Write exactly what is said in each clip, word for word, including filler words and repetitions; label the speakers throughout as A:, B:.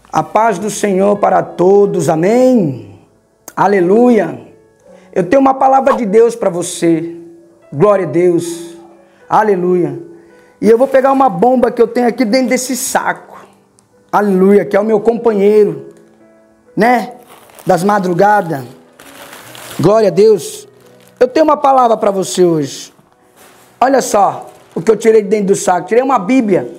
A: A paz do Senhor para todos, amém? Aleluia! Eu tenho uma palavra de Deus para você, glória a Deus, aleluia! E eu vou pegar uma bomba que eu tenho aqui dentro desse saco, aleluia, que é o meu companheiro, né? Das madrugadas, glória a Deus. Eu tenho uma palavra para você hoje, olha só o que eu tirei de dentro do saco, tirei uma Bíblia,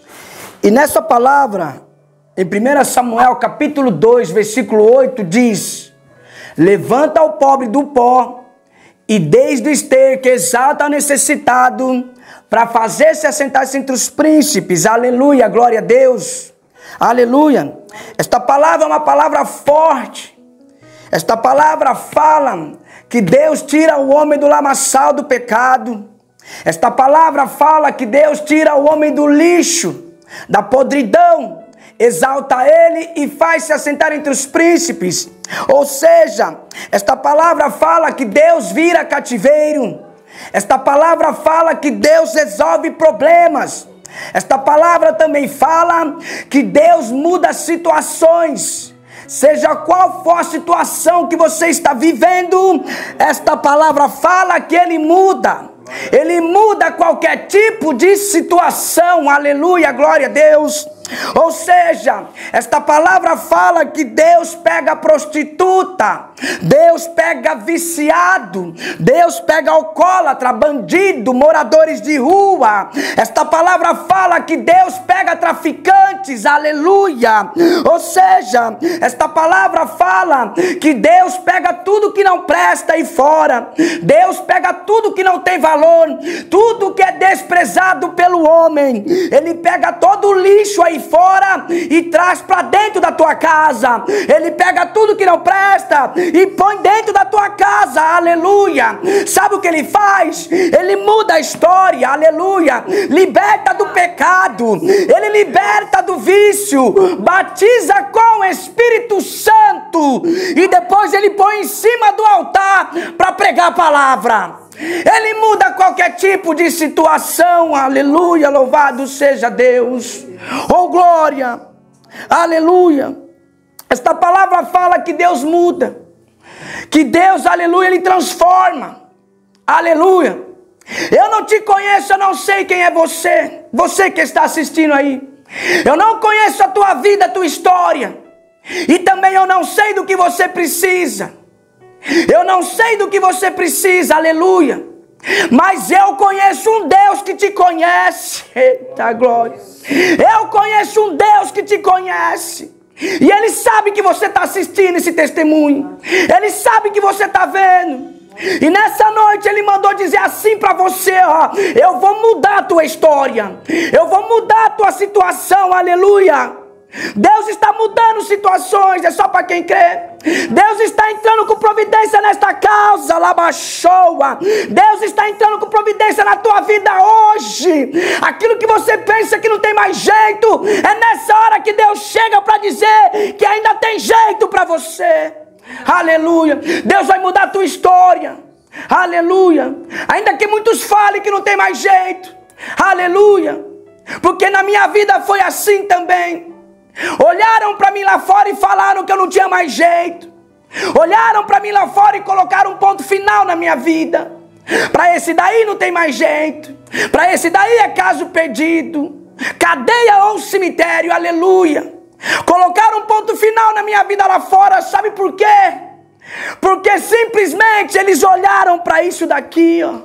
A: e nessa palavra, em primeiro Samuel, capítulo dois, versículo oito, diz: levanta o pobre do pó, e desde o esteio que exalta o necessitado, para fazer-se assentar-se entre os príncipes. Aleluia, glória a Deus. Aleluia. Esta palavra é uma palavra forte. Esta palavra fala que Deus tira o homem do lamaçal do pecado. Esta palavra fala que Deus tira o homem do lixo, da podridão, exalta ele e faz-se assentar entre os príncipes. Ou seja, esta palavra fala que Deus vira cativeiro. Esta palavra fala que Deus resolve problemas. Esta palavra também fala que Deus muda situações. Seja qual for a situação que você está vivendo, esta palavra fala que Ele muda. Ele muda qualquer tipo de situação, aleluia, glória a Deus. Ou seja, esta palavra fala que Deus pega prostituta, Deus pega viciado, Deus pega alcoólatra, bandido, moradores de rua. Esta palavra fala que Deus pega traficantes, aleluia. Ou seja, esta palavra fala que Deus pega tudo que não presta aí fora, Deus pega tudo que não tem valor, tudo que é desprezado pelo homem, Ele pega todo o lixo aí fora e traz para dentro da tua casa. Ele pega tudo que não presta e põe dentro da tua casa, aleluia. Sabe o que Ele faz? Ele muda a história, aleluia. Liberta do pecado, Ele liberta do vício, batiza com o Espírito Santo e depois Ele põe em cima do altar para pregar a palavra. Ele muda qualquer tipo de situação, aleluia, louvado seja Deus, oh glória, aleluia. Esta palavra fala que Deus muda, que Deus, aleluia, Ele transforma, aleluia. Eu não te conheço, eu não sei quem é você, você que está assistindo aí, eu não conheço a tua vida, a tua história, e também eu não sei do que você precisa. Eu não sei do que você precisa, aleluia. Mas eu conheço um Deus que te conhece. Eita glória. Eu conheço um Deus que te conhece. E Ele sabe que você está assistindo esse testemunho. Ele sabe que você está vendo. E nessa noite Ele mandou dizer assim para você, ó: eu vou mudar a tua história. Eu vou mudar a tua situação, aleluia. Deus está mudando situações, é só para quem crê. Deus está entrando com providência nesta causa, labachoa. Deus está entrando com providência na tua vida hoje. Aquilo que você pensa que não tem mais jeito, é nessa hora que Deus chega para dizer que ainda tem jeito para você. Aleluia. Deus vai mudar a tua história. Aleluia. Ainda que muitos falem que não tem mais jeito. Aleluia. Porque na minha vida foi assim também. Olharam para mim lá fora e falaram que eu não tinha mais jeito. Olharam para mim lá fora e colocaram um ponto final na minha vida. Para esse daí não tem mais jeito. Para esse daí é caso perdido, cadeia ou cemitério, aleluia. Colocaram um ponto final na minha vida lá fora, sabe por quê? Porque simplesmente eles olharam para isso daqui, ó.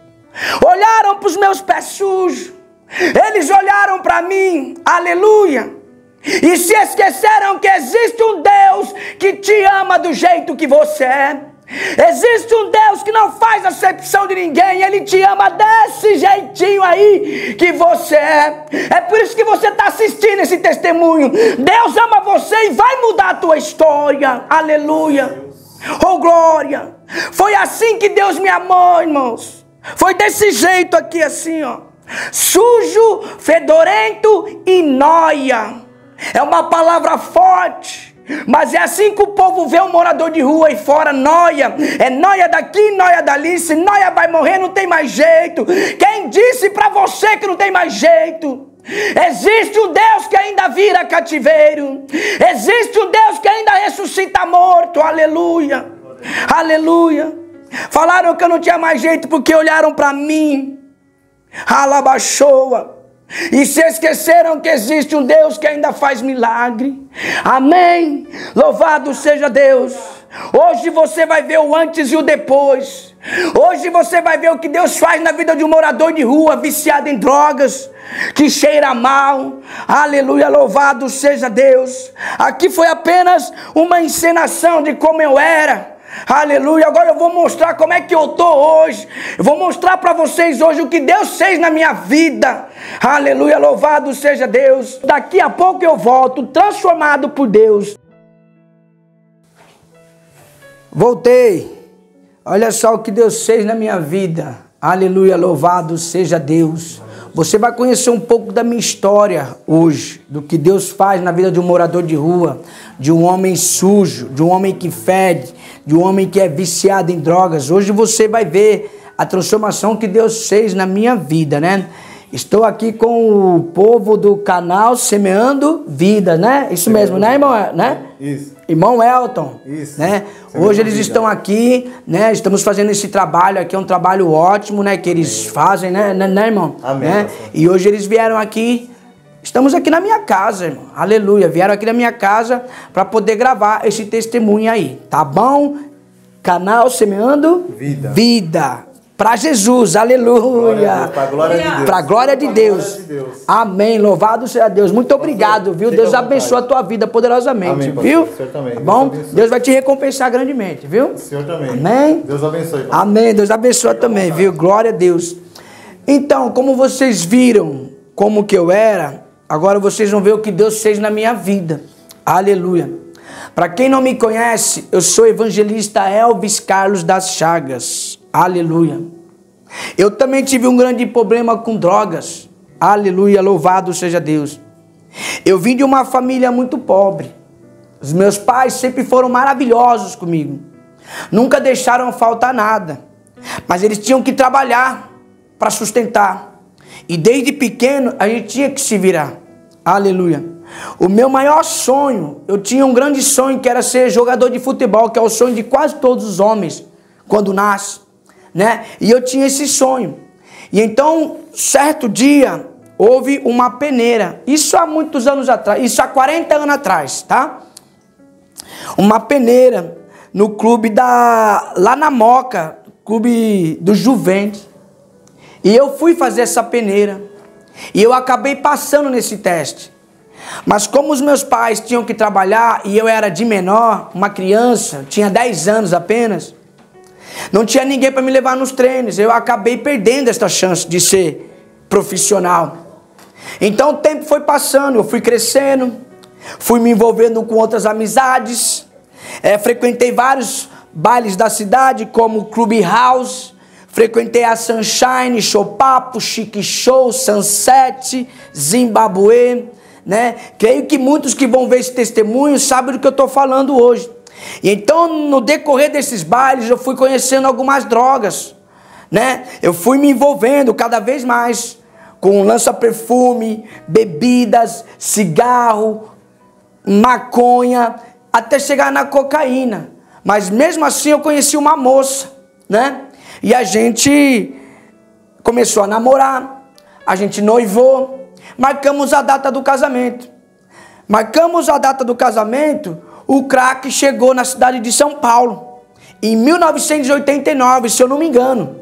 A: Olharam para os meus pés sujos. Eles olharam para mim, aleluia. E se esqueceram que existe um Deus que te ama do jeito que você é. Existe um Deus que não faz acepção de ninguém. Ele te ama desse jeitinho aí que você é. É por isso que você está assistindo esse testemunho. Deus ama você e vai mudar a tua história. Aleluia. Oh glória. Foi assim que Deus me amou, irmãos. Foi desse jeito aqui assim, ó. Sujo, fedorento e nóia. É uma palavra forte, mas é assim que o povo vê um morador de rua aí fora, nóia. É nóia daqui, nóia dali. Se nóia vai morrer, não tem mais jeito. Quem disse pra você que não tem mais jeito? Existe um Deus que ainda vira cativeiro. Existe um Deus que ainda ressuscita morto. Aleluia. Aleluia. Falaram que eu não tinha mais jeito porque olharam para mim. Alabachoa. E se esqueceram que existe um Deus que ainda faz milagre. Amém. Louvado seja Deus. Hoje você vai ver o antes e o depois. Hoje você vai ver o que Deus faz na vida de um morador de rua, viciado em drogas, que cheira mal. Aleluia, louvado seja Deus. Aqui foi apenas uma encenação de como eu era. Aleluia, agora eu vou mostrar como é que eu estou hoje. Eu vou mostrar para vocês hoje o que Deus fez na minha vida. Aleluia, louvado seja Deus. Daqui a pouco eu volto transformado por Deus. Voltei. Olha só o que Deus fez na minha vida. Aleluia, louvado seja Deus. Você vai conhecer um pouco da minha história hoje, do que Deus faz na vida de um morador de rua, de um homem sujo, de um homem que fede, de um homem que é viciado em drogas. Hoje você vai ver a transformação que Deus fez na minha vida, né? Estou aqui com o povo do canal Semeando Vida, né? Isso mesmo, né, irmão? Né?
B: Isso.
A: Irmão Elton.
B: Isso.
A: Né? Hoje eles estão aqui, né? Estamos fazendo esse trabalho aqui, é um trabalho ótimo, né? Que eles fazem, né, né, né irmão?
B: Amém.
A: Né? E hoje eles vieram aqui. Estamos aqui na minha casa, irmão. Aleluia. Vieram aqui na minha casa para poder gravar esse testemunho aí. Tá bom? Canal Semeando
B: Vida.
A: Vida. Para Jesus, aleluia.
B: Para a glória de Deus.
A: Para a glória de Deus. Amém. Louvado seja Deus. Muito obrigado, viu? Deus abençoe a tua vida poderosamente,
B: Amém,
A: viu?
B: O senhor também.
A: Tá bom?
B: Deus,
A: Deus vai te recompensar grandemente, viu?
B: o senhor também.
A: Amém.
B: Deus abençoe. Pastor.
A: Amém. Deus abençoe também, viu? Glória a Deus. Então, como vocês viram como que eu era, agora vocês vão ver o que Deus fez na minha vida. Aleluia. Para quem não me conhece, eu sou evangelista Elvis Carlos das Chagas. Aleluia. Eu também tive um grande problema com drogas. Aleluia, louvado seja Deus. Eu vim de uma família muito pobre. Os meus pais sempre foram maravilhosos comigo. Nunca deixaram faltar nada. Mas eles tinham que trabalhar para sustentar. E desde pequeno a gente tinha que se virar. Aleluia. O meu maior sonho, eu tinha um grande sonho que era ser jogador de futebol, que é o sonho de quase todos os homens quando nasce, né? E eu tinha esse sonho. E então, certo dia, houve uma peneira. Isso há muitos anos atrás, isso há quarenta anos atrás, tá? Uma peneira no clube da lá na Moca, clube do Juventus. E eu fui fazer essa peneira. E eu acabei passando nesse teste. Mas como os meus pais tinham que trabalhar e eu era de menor, uma criança, tinha dez anos apenas, não tinha ninguém para me levar nos treinos. Eu acabei perdendo esta chance de ser profissional. Então o tempo foi passando, eu fui crescendo, fui me envolvendo com outras amizades, é, frequentei vários bailes da cidade, como o Clube House, frequentei a Sunshine, Showpapo, Chique Show, Sunset, Zimbabwe, né? Creio que muitos que vão ver esse testemunho sabem do que eu estou falando hoje. E então, no decorrer desses bailes, eu fui conhecendo algumas drogas, né? Eu fui me envolvendo cada vez mais com lança-perfume, bebidas, cigarro, maconha, até chegar na cocaína. Mas mesmo assim eu conheci uma moça, né? E a gente começou a namorar, a gente noivou, marcamos a data do casamento. Marcamos a data do casamento, o crack chegou na cidade de São Paulo, em mil novecentos e oitenta e nove, se eu não me engano.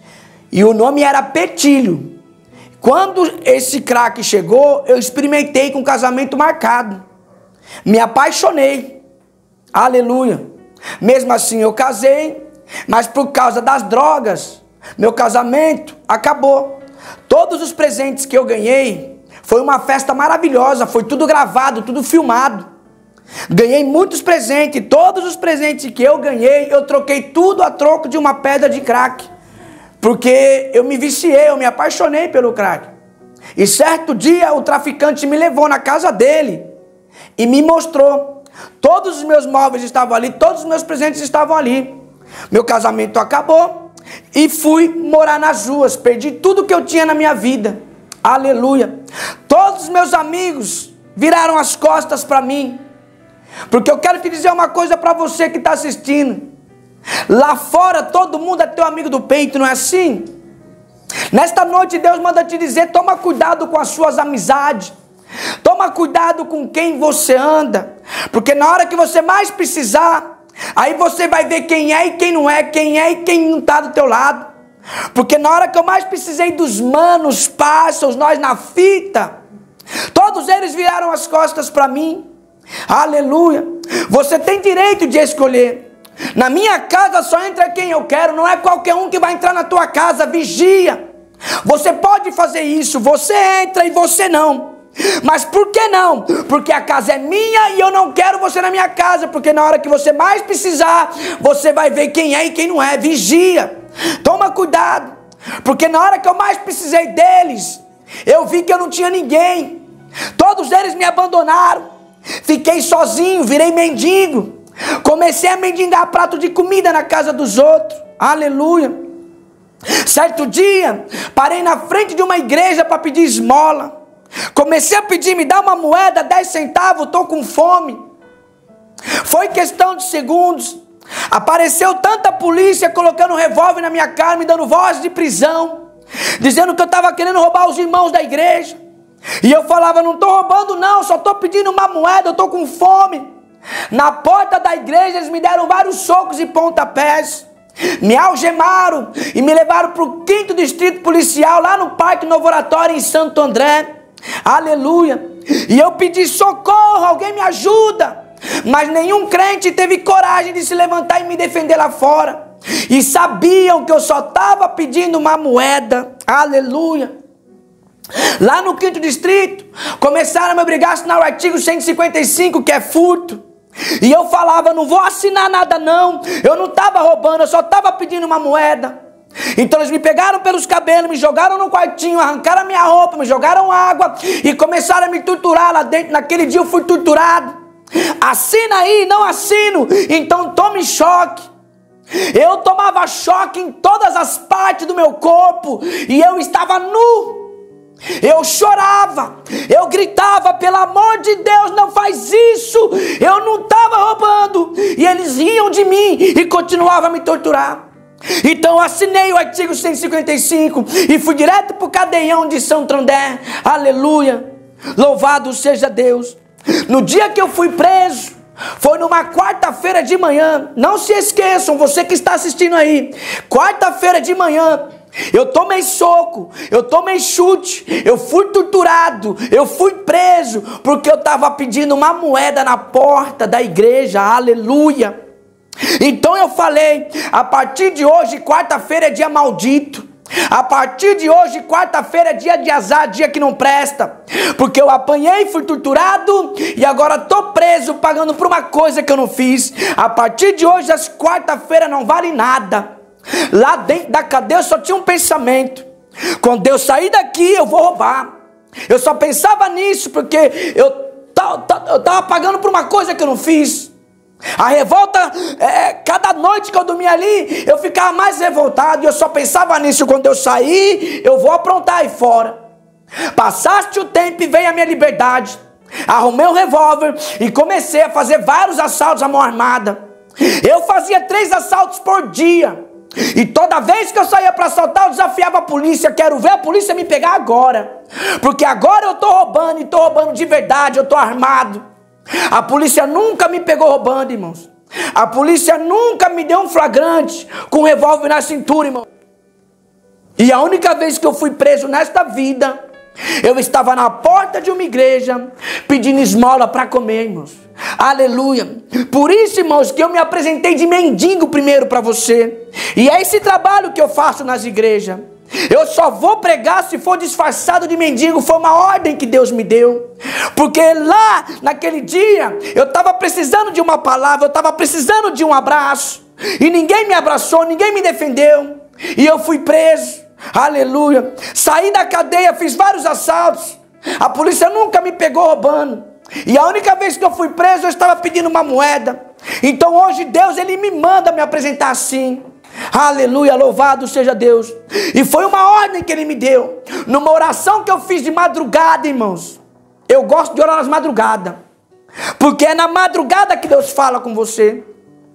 A: E o nome era Petilho. Quando esse crack chegou, eu experimentei com o casamento marcado. Me apaixonei. Aleluia. Mesmo assim eu casei, mas por causa das drogas, meu casamento acabou. Todos os presentes que eu ganhei, foi uma festa maravilhosa, foi tudo gravado, tudo filmado. Ganhei muitos presentes, todos os presentes que eu ganhei, eu troquei tudo a troco de uma pedra de crack. Porque eu me viciei, eu me apaixonei pelo crack. E certo dia o traficante me levou na casa dele e me mostrou. Todos os meus móveis estavam ali, todos os meus presentes estavam ali. Meu casamento acabou e fui morar nas ruas, perdi tudo que eu tinha na minha vida. Aleluia. Todos os meus amigos viraram as costas para mim. Porque eu quero te dizer uma coisa para você que está assistindo. Lá fora todo mundo é teu amigo do peito, não é assim? Nesta noite Deus manda te dizer, toma cuidado com as suas amizades. Toma cuidado com quem você anda. Porque na hora que você mais precisar, aí você vai ver quem é e quem não é, quem é e quem não está do teu lado. Porque na hora que eu mais precisei dos manos, pássaros, nós na fita, todos eles viraram as costas para mim. Aleluia. Você tem direito de escolher. Na minha casa só entra quem eu quero. Não é qualquer um que vai entrar na tua casa. Vigia. Você pode fazer isso. Você entra e você não. Mas por que não? Porque a casa é minha e eu não quero você na minha casa. Porque na hora que você mais precisar, você vai ver quem é e quem não é. Vigia. Toma cuidado. Porque na hora que eu mais precisei deles, eu vi que eu não tinha ninguém. Todos eles me abandonaram. Fiquei sozinho, virei mendigo. Comecei a mendigar prato de comida na casa dos outros. Aleluia. Certo dia, parei na frente de uma igreja para pedir esmola. Comecei a pedir, me dá uma moeda, dez centavos, estou com fome. Foi questão de segundos. Apareceu tanta polícia colocando um revólver na minha cara, me dando voz de prisão, dizendo que eu estava querendo roubar os irmãos da igreja. E eu falava, não estou roubando não, só estou pedindo uma moeda, eu estou com fome. Na porta da igreja eles me deram vários socos e pontapés, me algemaram e me levaram para o quinto distrito policial, lá no Parque Novo Oratório, em Santo André. Aleluia. E eu pedi socorro, alguém me ajuda. Mas nenhum crente teve coragem de se levantar e me defender lá fora. E sabiam que eu só estava pedindo uma moeda. Aleluia. Lá no quinto distrito, começaram a me obrigar a assinar o artigo cento e cinquenta e cinco, que é furto. E eu falava, não vou assinar nada não. Eu não estava roubando, eu só estava pedindo uma moeda. Então eles me pegaram pelos cabelos, me jogaram no quartinho, arrancaram a minha roupa, me jogaram água e começaram a me torturar lá dentro. Naquele dia eu fui torturado. Assina aí, não assino, então tome choque. Eu tomava choque em todas as partes do meu corpo e eu estava nu. Eu chorava, eu gritava, pelo amor de Deus, não faz isso. Eu não estava roubando. E eles riam de mim e continuavam a me torturar. Então eu assinei o artigo cento e cinquenta e cinco e fui direto para o cadeião de Santo André. Aleluia, louvado seja Deus. No dia que eu fui preso, foi numa quarta-feira de manhã. Não se esqueçam, você que está assistindo aí, quarta-feira de manhã, eu tomei soco, eu tomei chute, eu fui torturado, eu fui preso, porque eu estava pedindo uma moeda na porta da igreja. Aleluia. Então eu falei, a partir de hoje, quarta-feira é dia maldito. A partir de hoje, quarta-feira é dia de azar, dia que não presta. Porque eu apanhei, fui torturado e agora estou preso, pagando por uma coisa que eu não fiz. A partir de hoje, as quarta-feiras não vale nada. Lá dentro da cadeia eu só tinha um pensamento: quando eu sair daqui eu vou roubar. Eu só pensava nisso porque eu estava pagando por uma coisa que eu não fiz. A revolta, é, cada noite que eu dormia ali, eu ficava mais revoltado. E eu só pensava nisso: quando eu sair, eu vou aprontar aí fora. Passaste o tempo e veio a minha liberdade. Arrumei um revólver e comecei a fazer vários assaltos à mão armada. Eu fazia três assaltos por dia. E toda vez que eu saía para assaltar, eu desafiava a polícia. Quero ver a polícia me pegar agora. Porque agora eu estou roubando, e estou roubando de verdade, eu estou armado. A polícia nunca me pegou roubando, irmãos. A polícia nunca me deu um flagrante com um revólver na cintura, irmão. E a única vez que eu fui preso nesta vida, eu estava na porta de uma igreja pedindo esmola para comer, irmãos. Aleluia. Por isso, irmãos, que eu me apresentei de mendigo primeiro para você. E é esse trabalho que eu faço nas igrejas. Eu só vou pregar se for disfarçado de mendigo. Foi uma ordem que Deus me deu. Porque lá, naquele dia, eu estava precisando de uma palavra, eu estava precisando de um abraço. E ninguém me abraçou, ninguém me defendeu. E eu fui preso. Aleluia. Saí da cadeia, fiz vários assaltos. A polícia nunca me pegou roubando. E a única vez que eu fui preso, eu estava pedindo uma moeda. Então hoje Deus, Ele me manda me apresentar assim. Aleluia, louvado seja Deus. E foi uma ordem que ele me deu, numa oração que eu fiz de madrugada, irmãos. Eu gosto de orar nas madrugadas, porque é na madrugada que Deus fala com você.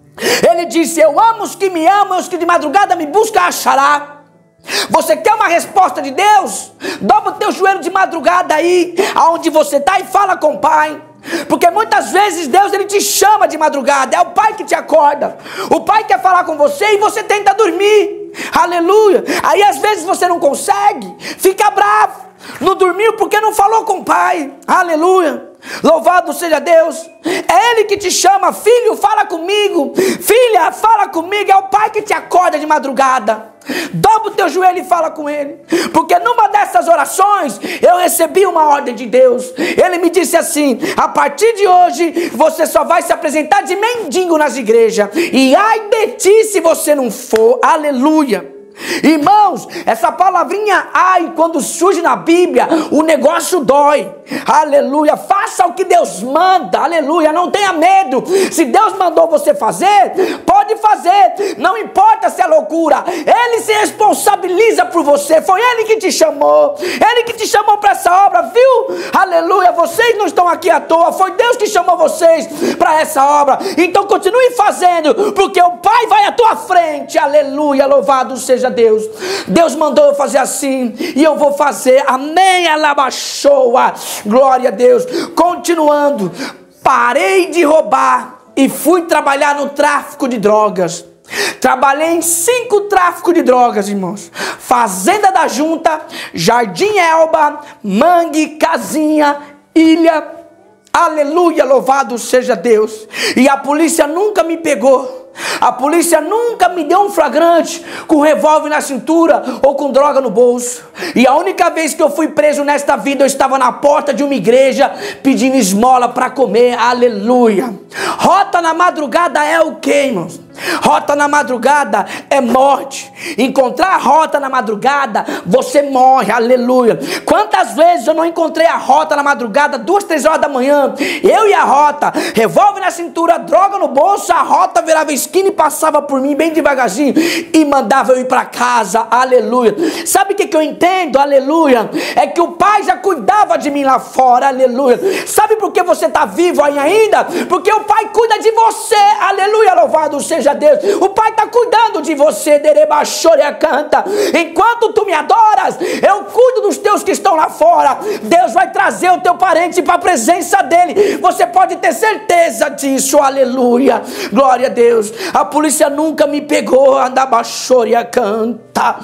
A: Ele disse: eu amo os que me amam, os que de madrugada me buscam achará. Você quer uma resposta de Deus? Dobra o teu joelho de madrugada aí, aonde você está, e fala com o Pai. Porque muitas vezes Deus, ele te chama de madrugada. É o Pai que te acorda. O Pai quer falar com você e você tenta dormir. Aleluia. Aí às vezes você não consegue, fica bravo, não dormiu porque não falou com o Pai. Aleluia. Louvado seja Deus. É Ele que te chama: filho, fala comigo. Filha, fala comigo. É o Pai que te acorda de madrugada. Dobra o teu joelho e fala com Ele. Porque numa dessas orações eu recebi uma ordem de Deus. Ele me disse assim: a partir de hoje você só vai se apresentar de mendigo nas igrejas. E ai de ti se você não for. Aleluia. Irmãos, essa palavrinha ai, quando surge na Bíblia, o negócio dói. Aleluia. Faça o que Deus manda. Aleluia. Não tenha medo. Se Deus mandou você fazer, pode fazer. Não importa se é loucura. Ele se responsabiliza por você. Foi Ele que te chamou. Ele que te chamou para essa obra, viu? Aleluia. Vocês não estão aqui à toa. Foi Deus que chamou vocês para essa obra. Então continue fazendo, porque o Pai vai à tua frente. Aleluia. Louvado seja Deus. Deus mandou eu fazer assim, e eu vou fazer. Amém. Alabaxoa. Glória a Deus. Continuando, parei de roubar e fui trabalhar no tráfico de drogas. Trabalhei em cinco tráficos de drogas, irmãos: Fazenda da Junta, Jardim Elba, Mangue, Casinha, Ilha. Aleluia, louvado seja Deus. E a polícia nunca me pegou. A polícia nunca me deu um flagrante com revólver na cintura ou com droga no bolso. E a única vez que eu fui preso nesta vida, eu estava na porta de uma igreja pedindo esmola para comer. Aleluia. Rota na madrugada é o que, irmãos? Rota na madrugada é morte. Encontrar a rota na madrugada, você morre. Aleluia. Quantas vezes eu não encontrei a rota na madrugada, duas, três horas da manhã, eu e a rota, revólver na cintura, droga no bolso, a rota virava esquina e passava por mim bem devagarzinho e mandava eu ir para casa. Aleluia. Sabe o que, que eu entendo? Aleluia. É que o Pai já cuidava de mim lá fora. Aleluia. Sabe por que você está vivo aí ainda? Porque o Pai cuida de você. Aleluia. Louvado seja Deus. O Pai está cuidando de você. Derebaxoria canta. Enquanto tu me adoras, eu cuido dos teus que estão lá fora. Deus vai trazer o teu parente para a presença dele. Você pode ter certeza disso. Aleluia. Glória a Deus. A polícia nunca me pegou. Andabaxoria canta.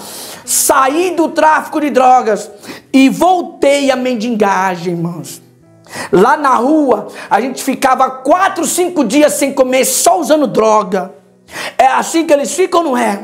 A: Saí do tráfico de drogas e voltei à mendigagem, irmãos. Lá na rua, a gente ficava quatro, cinco dias sem comer, só usando droga. É assim que eles ficam, não é?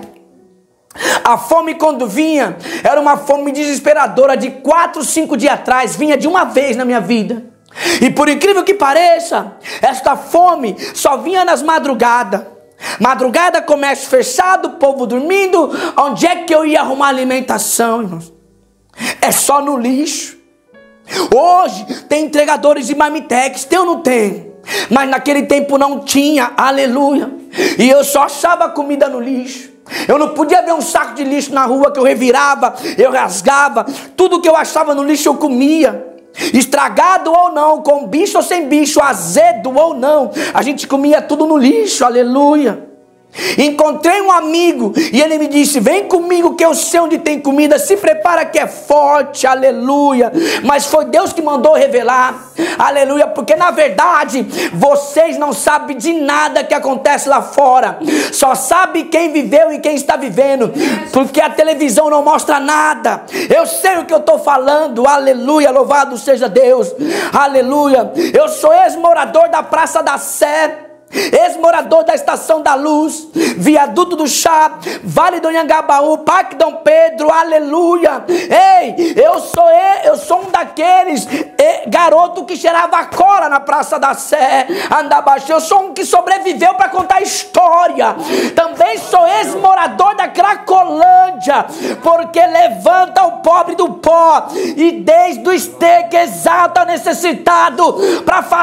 A: A fome, quando vinha, era uma fome desesperadora. De quatro, cinco dias atrás, vinha de uma vez na minha vida. E por incrível que pareça, esta fome só vinha nas madrugadas. Madrugada, comércio fechado, povo dormindo. Onde é que eu ia arrumar alimentação, irmãos? É só no lixo. Hoje tem entregadores de marmitex, tem ou não tem? Mas naquele tempo não tinha. Aleluia. E eu só achava comida no lixo. Eu não podia ver um saco de lixo na rua que eu revirava, eu rasgava. Tudo que eu achava no lixo eu comia. Estragado ou não, com bicho ou sem bicho, azedo ou não, a gente comia tudo no lixo. Aleluia. Encontrei um amigo e ele me disse: vem comigo que eu sei onde tem comida, se prepara que é forte. Aleluia. Mas foi Deus que mandou revelar. Aleluia. Porque na verdade vocês não sabem de nada que acontece lá fora. Só sabe quem viveu e quem está vivendo, porque a televisão não mostra nada. Eu sei o que eu estou falando. Aleluia. Louvado seja Deus. Aleluia. Eu sou ex-morador da Praça da Sé, ex-morador da Estação da Luz, Viaduto do Chá, Vale do Anhangabaú, Parque Dom Pedro. Aleluia. Ei, eu sou eu sou um daqueles garoto que cheirava cola na Praça da Sé, Andabaixo. Eu sou um que sobreviveu para contar história. Também sou ex-morador da Cracolândia, porque levanta o pobre do pó e desde o esteque exalta o necessitado, para fazer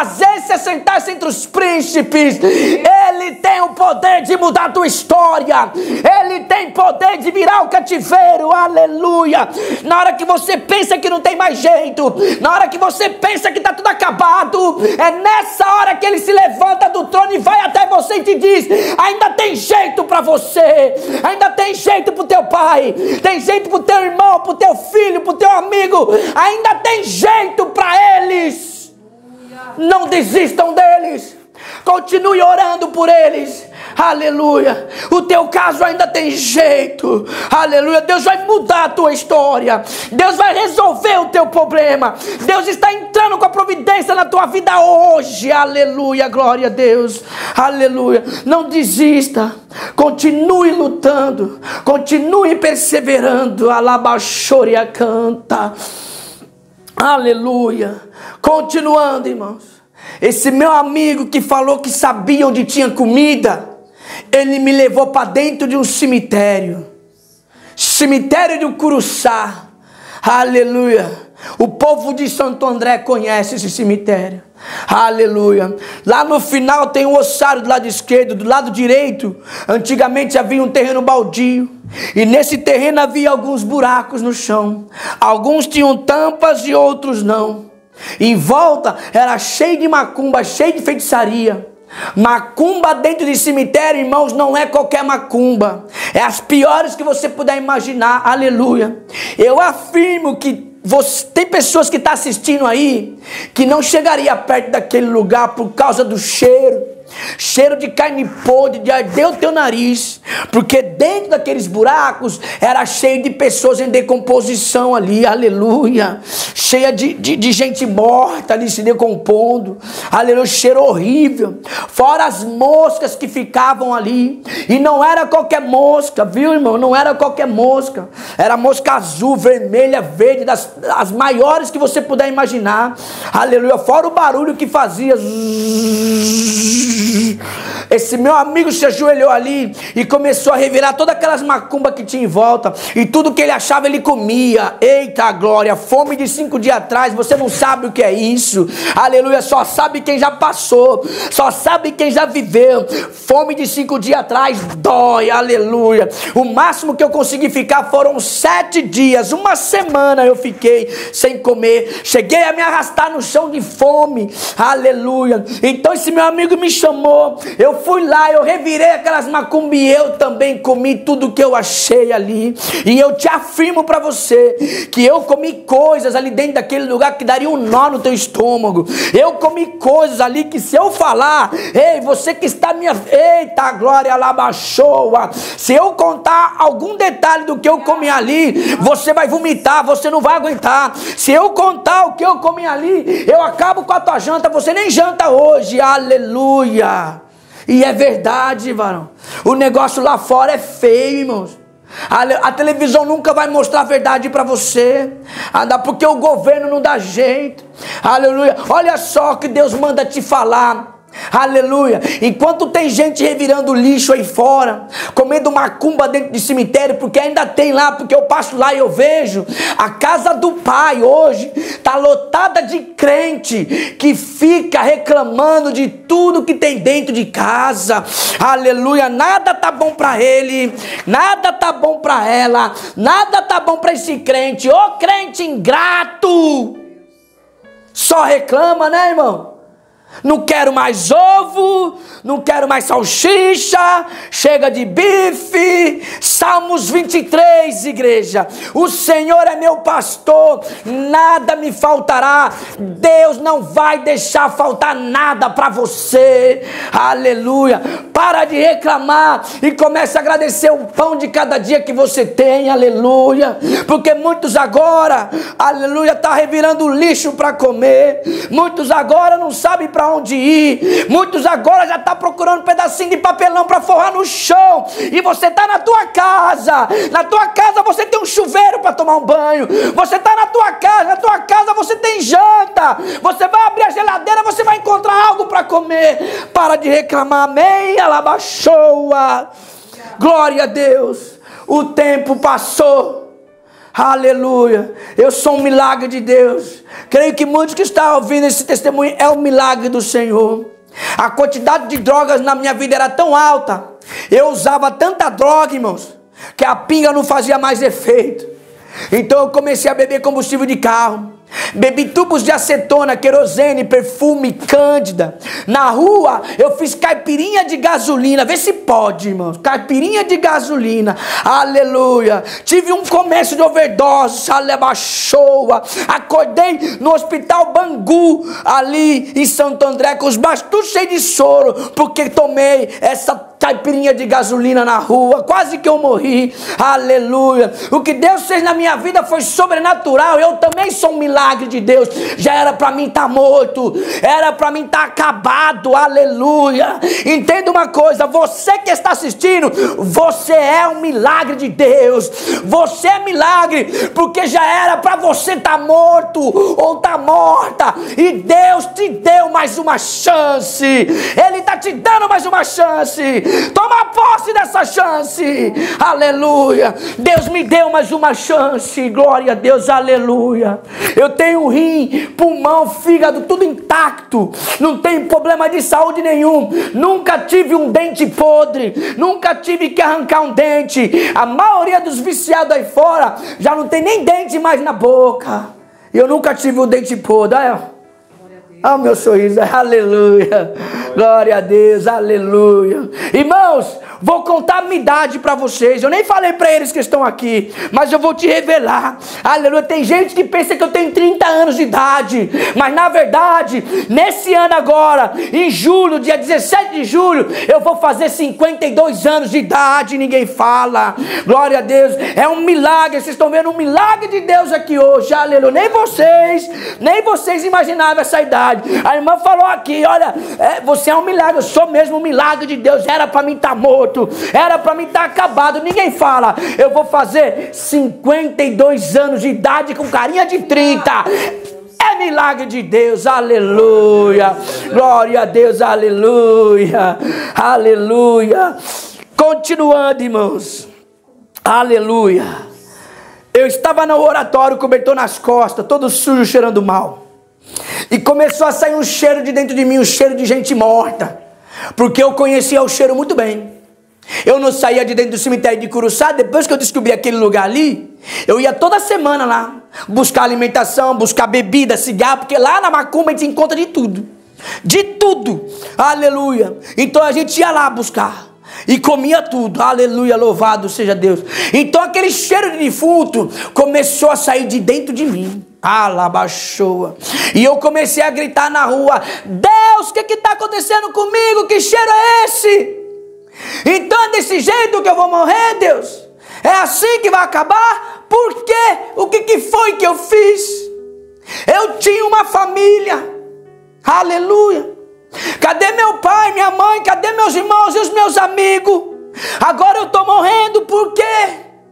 A: se assentar-se entre os príncipes. Ele tem o poder de mudar a tua história. Ele tem poder de virar o cativeiro. Aleluia. Na hora que você pensa que não tem mais jeito, na hora que você pensa que está tudo acabado, é nessa hora que ele se levanta do trono e vai até você e te diz: ainda tem jeito para você, ainda tem jeito para o teu pai, tem jeito para o teu irmão, para o teu filho, para o teu amigo, ainda tem jeito para eles. Não desistam deles, continue orando por eles. Aleluia. O teu caso ainda tem jeito. Aleluia. Deus vai mudar a tua história. Deus vai resolver o teu problema. Deus está entrando com a providência na tua vida hoje. Aleluia. Glória a Deus. Aleluia. Não desista. Continue lutando. Continue perseverando. Alabaxoria canta. Aleluia. Continuando, irmãos. Esse meu amigo que falou que sabia onde tinha comida, ele me levou para dentro de um cemitério. Cemitério de Ucuruçá. Aleluia. O povo de Santo André conhece esse cemitério. Aleluia. Lá no final tem um ossário do lado esquerdo. Do lado direito, antigamente havia um terreno baldio. E nesse terreno havia alguns buracos no chão. Alguns tinham tampas e outros não. Em volta era cheio de macumba, cheio de feitiçaria. Macumba dentro de cemitério, irmãos, não é qualquer macumba. É as piores que você puder imaginar. Aleluia. Eu afirmo que você, tem pessoas que estão assistindo aí que não chegaria perto daquele lugar por causa do cheiro. Cheiro de carne podre, de arder o teu nariz. Porque dentro daqueles buracos era cheio de pessoas em decomposição ali. Aleluia. Cheia de, de, de gente morta ali se decompondo. Aleluia. Cheiro horrível. Fora as moscas que ficavam ali. E não era qualquer mosca, viu, irmão? Não era qualquer mosca. Era mosca azul, vermelha, verde, das as maiores que você puder imaginar. Aleluia. Fora o barulho que fazia. Esse meu amigo se ajoelhou ali e começou a revirar todas aquelas macumbas que tinha em volta. E tudo que ele achava ele comia. Eita glória, fome de cinco dias atrás. Você não sabe o que é isso. Aleluia, só sabe quem já passou. Só sabe quem já viveu. Fome de cinco dias atrás dói, aleluia. O máximo que eu consegui ficar foram sete dias. Uma semana eu fiquei sem comer. Cheguei a me arrastar no chão de fome. Aleluia. Então esse meu amigo me chamou, eu fui lá, eu revirei aquelas macumbas e eu também comi tudo que eu achei ali. E eu te afirmo para você que eu comi coisas ali dentro daquele lugar que daria um nó no teu estômago. Eu comi coisas ali que se eu falar, ei, você que está minha, eita glória lá baixou, se eu contar algum detalhe do que eu comi ali, você vai vomitar, você não vai aguentar. Se eu contar o que eu comi ali, eu acabo com a tua janta, você nem janta hoje. Aleluia. E é verdade, varão. O negócio lá fora é feio, irmãos. A, a televisão nunca vai mostrar a verdade para você. Porque o governo não dá jeito. Aleluia. Olha só que Deus manda te falar. Aleluia. Enquanto tem gente revirando lixo aí fora, comendo macumba dentro de cemitério, porque ainda tem lá, porque eu passo lá e eu vejo, a casa do pai hoje está lotada de crente que fica reclamando de tudo que tem dentro de casa. Aleluia. Nada tá bom para ele, nada tá bom para ela, nada tá bom para esse crente. Ô crente ingrato, só reclama, né, irmão? Não quero mais ovo, não quero mais salsicha, chega de bife. Salmos vinte e três, igreja. O Senhor é meu pastor, nada me faltará. Deus não vai deixar faltar nada para você. Aleluia. Para de reclamar e comece a agradecer o pão de cada dia que você tem. Aleluia. Porque muitos agora, aleluia, tá revirando lixo para comer. Muitos agora não sabem para onde ir. Muitos agora já estão tá procurando um pedacinho de papelão para forrar no chão. E você está na tua casa. Na tua casa você tem um chuveiro para tomar um banho. Você está na tua casa. Na tua casa você tem janta. Você vai abrir a geladeira, você vai encontrar algo para comer. Para de reclamar. Amém. Alabaxoa. Glória a Deus. O tempo passou. Aleluia. Eu sou um milagre de Deus. Creio que muitos que estão ouvindo esse testemunho é um milagre do Senhor. A quantidade de drogas na minha vida era tão alta. Eu usava tanta droga, irmãos, que a pinga não fazia mais efeito. Então eu comecei a beber combustível de carro. Bebi tubos de acetona, querosene, perfume, cândida. Na rua eu fiz caipirinha de gasolina. Vê se pode, irmãos. Caipirinha de gasolina. Aleluia. Tive um comércio de overdose. Alebachoa. Acordei no hospital Bangu, ali em Santo André, com os braços tudo cheios de soro, porque tomei essa caipirinha de gasolina na rua, quase que eu morri. Aleluia. O que Deus fez na minha vida foi sobrenatural. Eu também sou um milagre de Deus. Já era para mim estar morto, era para mim estar acabado. Aleluia. Entenda uma coisa, você que está assistindo, você é um milagre de Deus. Você é milagre, porque já era para você estar morto ou estar morta, e Deus te deu mais uma chance. Ele está te dando mais uma chance. Toma posse dessa chance. Aleluia. Deus me deu mais uma chance. Glória a Deus. Aleluia. Eu tenho rim, pulmão, fígado, tudo intacto. Não tenho problema de saúde nenhum. Nunca tive um dente podre. Nunca tive que arrancar um dente. A maioria dos viciados aí fora já não tem nem dente mais na boca. Eu nunca tive um dente podre. Olha. Ah, o meu sorriso, aleluia, glória a Deus, aleluia. Irmãos, vou contar a minha idade para vocês. Eu nem falei para eles que estão aqui, mas eu vou te revelar, aleluia. Tem gente que pensa que eu tenho trinta anos de idade, mas na verdade, nesse ano agora, em julho, dia dezessete de julho, eu vou fazer cinquenta e dois anos de idade. Ninguém fala, glória a Deus. É um milagre, vocês estão vendo um milagre de Deus aqui hoje, aleluia. Nem vocês, nem vocês imaginavam essa idade. A irmã falou aqui, olha, é, você é um milagre. Eu sou mesmo um milagre de Deus. Era para mim estar morto, era para mim estar acabado. Ninguém fala. Eu vou fazer cinquenta e dois anos de idade com carinha de trinta. É milagre de Deus, aleluia. Glória a Deus, aleluia. Aleluia. Continuando, irmãos, aleluia. Eu estava no oratório, cobertor nas costas, todo sujo, cheirando mal. E começou a sair um cheiro de dentro de mim, um cheiro de gente morta, porque eu conhecia o cheiro muito bem. Eu não saía de dentro do cemitério de Curuçá. Depois que eu descobri aquele lugar ali, eu ia toda semana lá, buscar alimentação, buscar bebida, cigarro, porque lá na macumba a gente encontra de tudo, de tudo, aleluia. Então a gente ia lá buscar e comia tudo, aleluia, louvado seja Deus. Então aquele cheiro de defunto começou a sair de dentro de mim. Alabachoa. E eu comecei a gritar na rua: Deus, o que está acontecendo comigo? Que cheiro é esse? Então é desse jeito que eu vou morrer, Deus? É assim que vai acabar? Por quê? O que, que foi que eu fiz? Eu tinha uma família, aleluia. Cadê meu pai, minha mãe? Cadê meus irmãos e os meus amigos? Agora eu estou morrendo, por quê?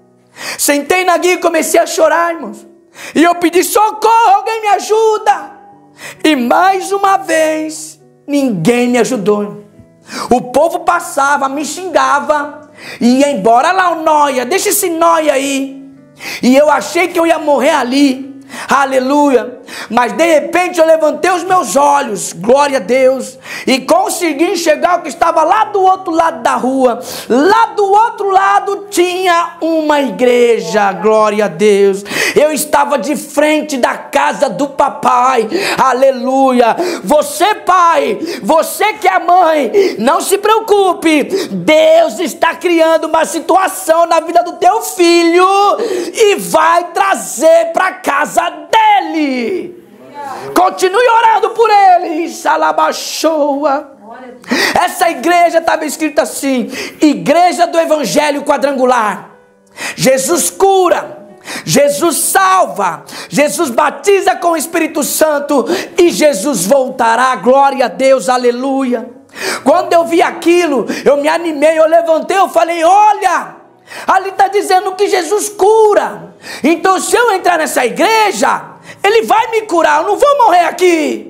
A: Sentei na guia e comecei a chorar, irmãos. E eu pedi socorro, alguém me ajuda. E mais uma vez, ninguém me ajudou. O povo passava, me xingava e ia embora. Lá o nóia, deixa esse nóia aí. E eu achei que eu ia morrer ali. Aleluia. Mas de repente eu levantei os meus olhos, glória a Deus, e consegui enxergar o que estava lá do outro lado da rua. Lá do outro lado tinha uma igreja, glória a Deus. Eu estava de frente da casa do papai, aleluia. Você, pai, você que é mãe, não se preocupe, Deus está criando uma situação na vida do teu filho e vai trazer para casa dele. Continue orando por ele. Salabachoa. Essa igreja estava escrita assim: Igreja do Evangelho Quadrangular. Jesus cura, Jesus salva, Jesus batiza com o Espírito Santo e Jesus voltará. Glória a Deus, aleluia. Quando eu vi aquilo, eu me animei, eu levantei, eu falei: olha, ali está dizendo que Jesus cura. Então se eu entrar nessa igreja, ele vai me curar, eu não vou morrer aqui.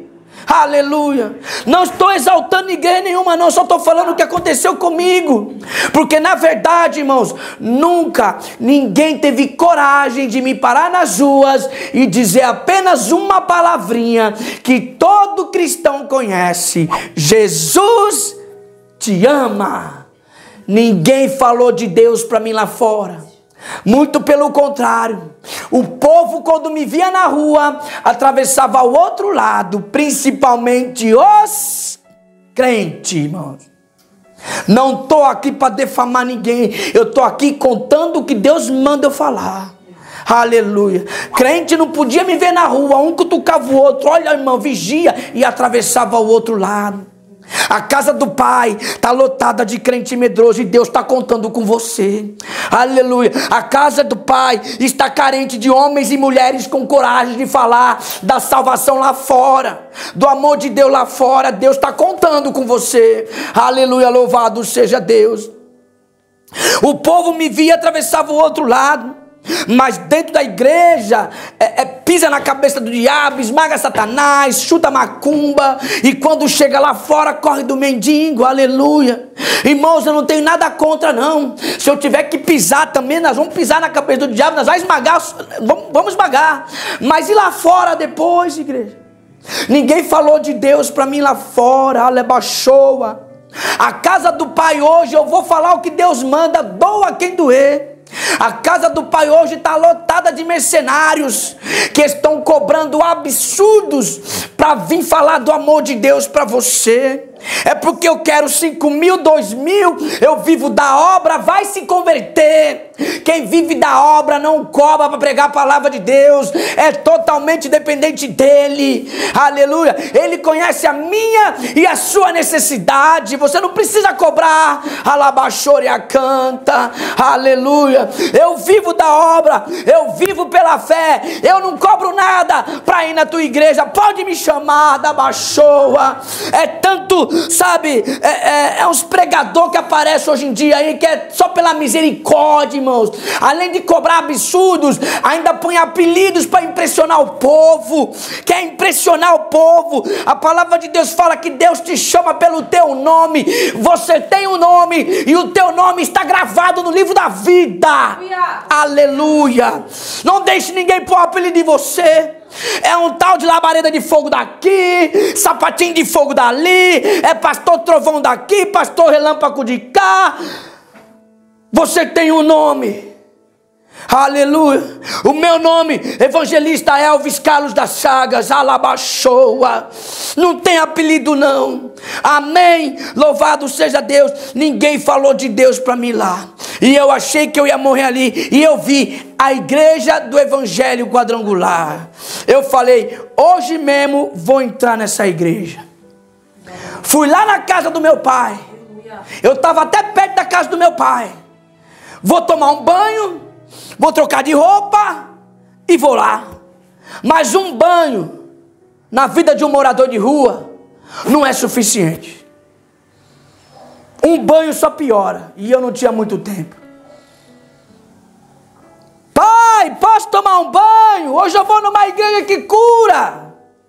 A: Aleluia. Não estou exaltando ninguém nenhuma, não. Só estou falando o que aconteceu comigo. Porque na verdade, irmãos, nunca ninguém teve coragem de me parar nas ruas e dizer apenas uma palavrinha que todo cristão conhece: Jesus te ama. Ninguém falou de Deus para mim lá fora. Muito pelo contrário, o povo, quando me via na rua, atravessava ao outro lado, principalmente os crentes, irmãos. Não estou aqui para defamar ninguém, eu estou aqui contando o que Deus manda eu falar. Aleluia. Crente não podia me ver na rua, um cutucava o outro, olha, irmão, vigia, e atravessava ao outro lado. A casa do Pai está lotada de crente medroso e Deus está contando com você. Aleluia. A casa do Pai está carente de homens e mulheres com coragem de falar da salvação lá fora, do amor de Deus lá fora. Deus está contando com você. Aleluia, louvado seja Deus. O povo me via, atravessava o outro lado. Mas dentro da igreja é, é, pisa na cabeça do diabo, esmaga Satanás, chuta macumba, e quando chega lá fora corre do mendigo. Aleluia. Irmãos, eu não tenho nada contra, não. Se eu tiver que pisar também, nós vamos pisar na cabeça do diabo, nós vamos esmagar, vamos, vamos esmagar. Mas e lá fora depois, igreja? Ninguém falou de Deus para mim lá fora. Alebaixoa. A casa do Pai hoje, eu vou falar o que Deus manda, doa quem doer. A casa do Pai hoje está lotada de mercenários que estão cobrando absurdos para vir falar do amor de Deus para você. É porque eu quero cinco mil, dois mil, eu vivo da obra, vai se converter. Quem vive da obra não cobra para pregar a palavra de Deus, é totalmente dependente dele. Aleluia. Ele conhece a minha e a sua necessidade. Você não precisa cobrar. Alabaxoria canta. Aleluia. Eu vivo da obra, eu vivo pela fé, eu não cobro nada para ir na tua igreja. Pode me chamar da baixoa. É tanto, sabe, é, é, é uns pregador que aparece hoje em dia aí, que é só pela misericórdia, irmãos. Além de cobrar absurdos, ainda põe apelidos para impressionar o povo. Quer impressionar o povo? A palavra de Deus fala que Deus te chama pelo teu nome. Você tem um nome e o teu nome está gravado no livro da vida. Aleluia. Aleluia. Não deixe ninguém pôr apelido em você. É um tal de labareda de fogo daqui, sapatinho de fogo dali, é pastor trovão daqui, pastor relâmpago de cá. Você tem um nome. Aleluia. O meu nome, evangelista Elvis Carlos das Chagas, Alabaxoa. Não tem apelido não. Amém. Louvado seja Deus. Ninguém falou de Deus para mim lá. E eu achei que eu ia morrer ali. E eu vi a igreja do Evangelho Quadrangular. Eu falei, hoje mesmo vou entrar nessa igreja. Fui lá na casa do meu pai. Eu estava até perto da casa do meu pai. Vou tomar um banho, vou trocar de roupa e vou lá. Mas um banho na vida de um morador de rua não é suficiente. Um banho só piora. E eu não tinha muito tempo. Pai, posso tomar um banho? Hoje eu vou numa igreja que cura.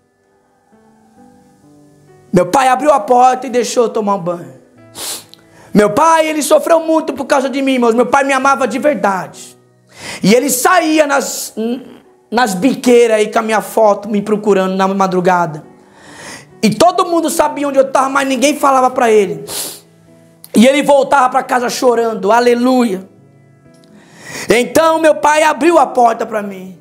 A: Meu pai abriu a porta e deixou eu tomar um banho. Meu pai, ele sofreu muito por causa de mim, irmãos. Meu pai me amava de verdade. E ele saía nas, nas biqueiras aí com a minha foto, me procurando na madrugada. E todo mundo sabia onde eu estava, mas ninguém falava para ele. E ele voltava para casa chorando. Aleluia. Então meu pai abriu a porta para mim.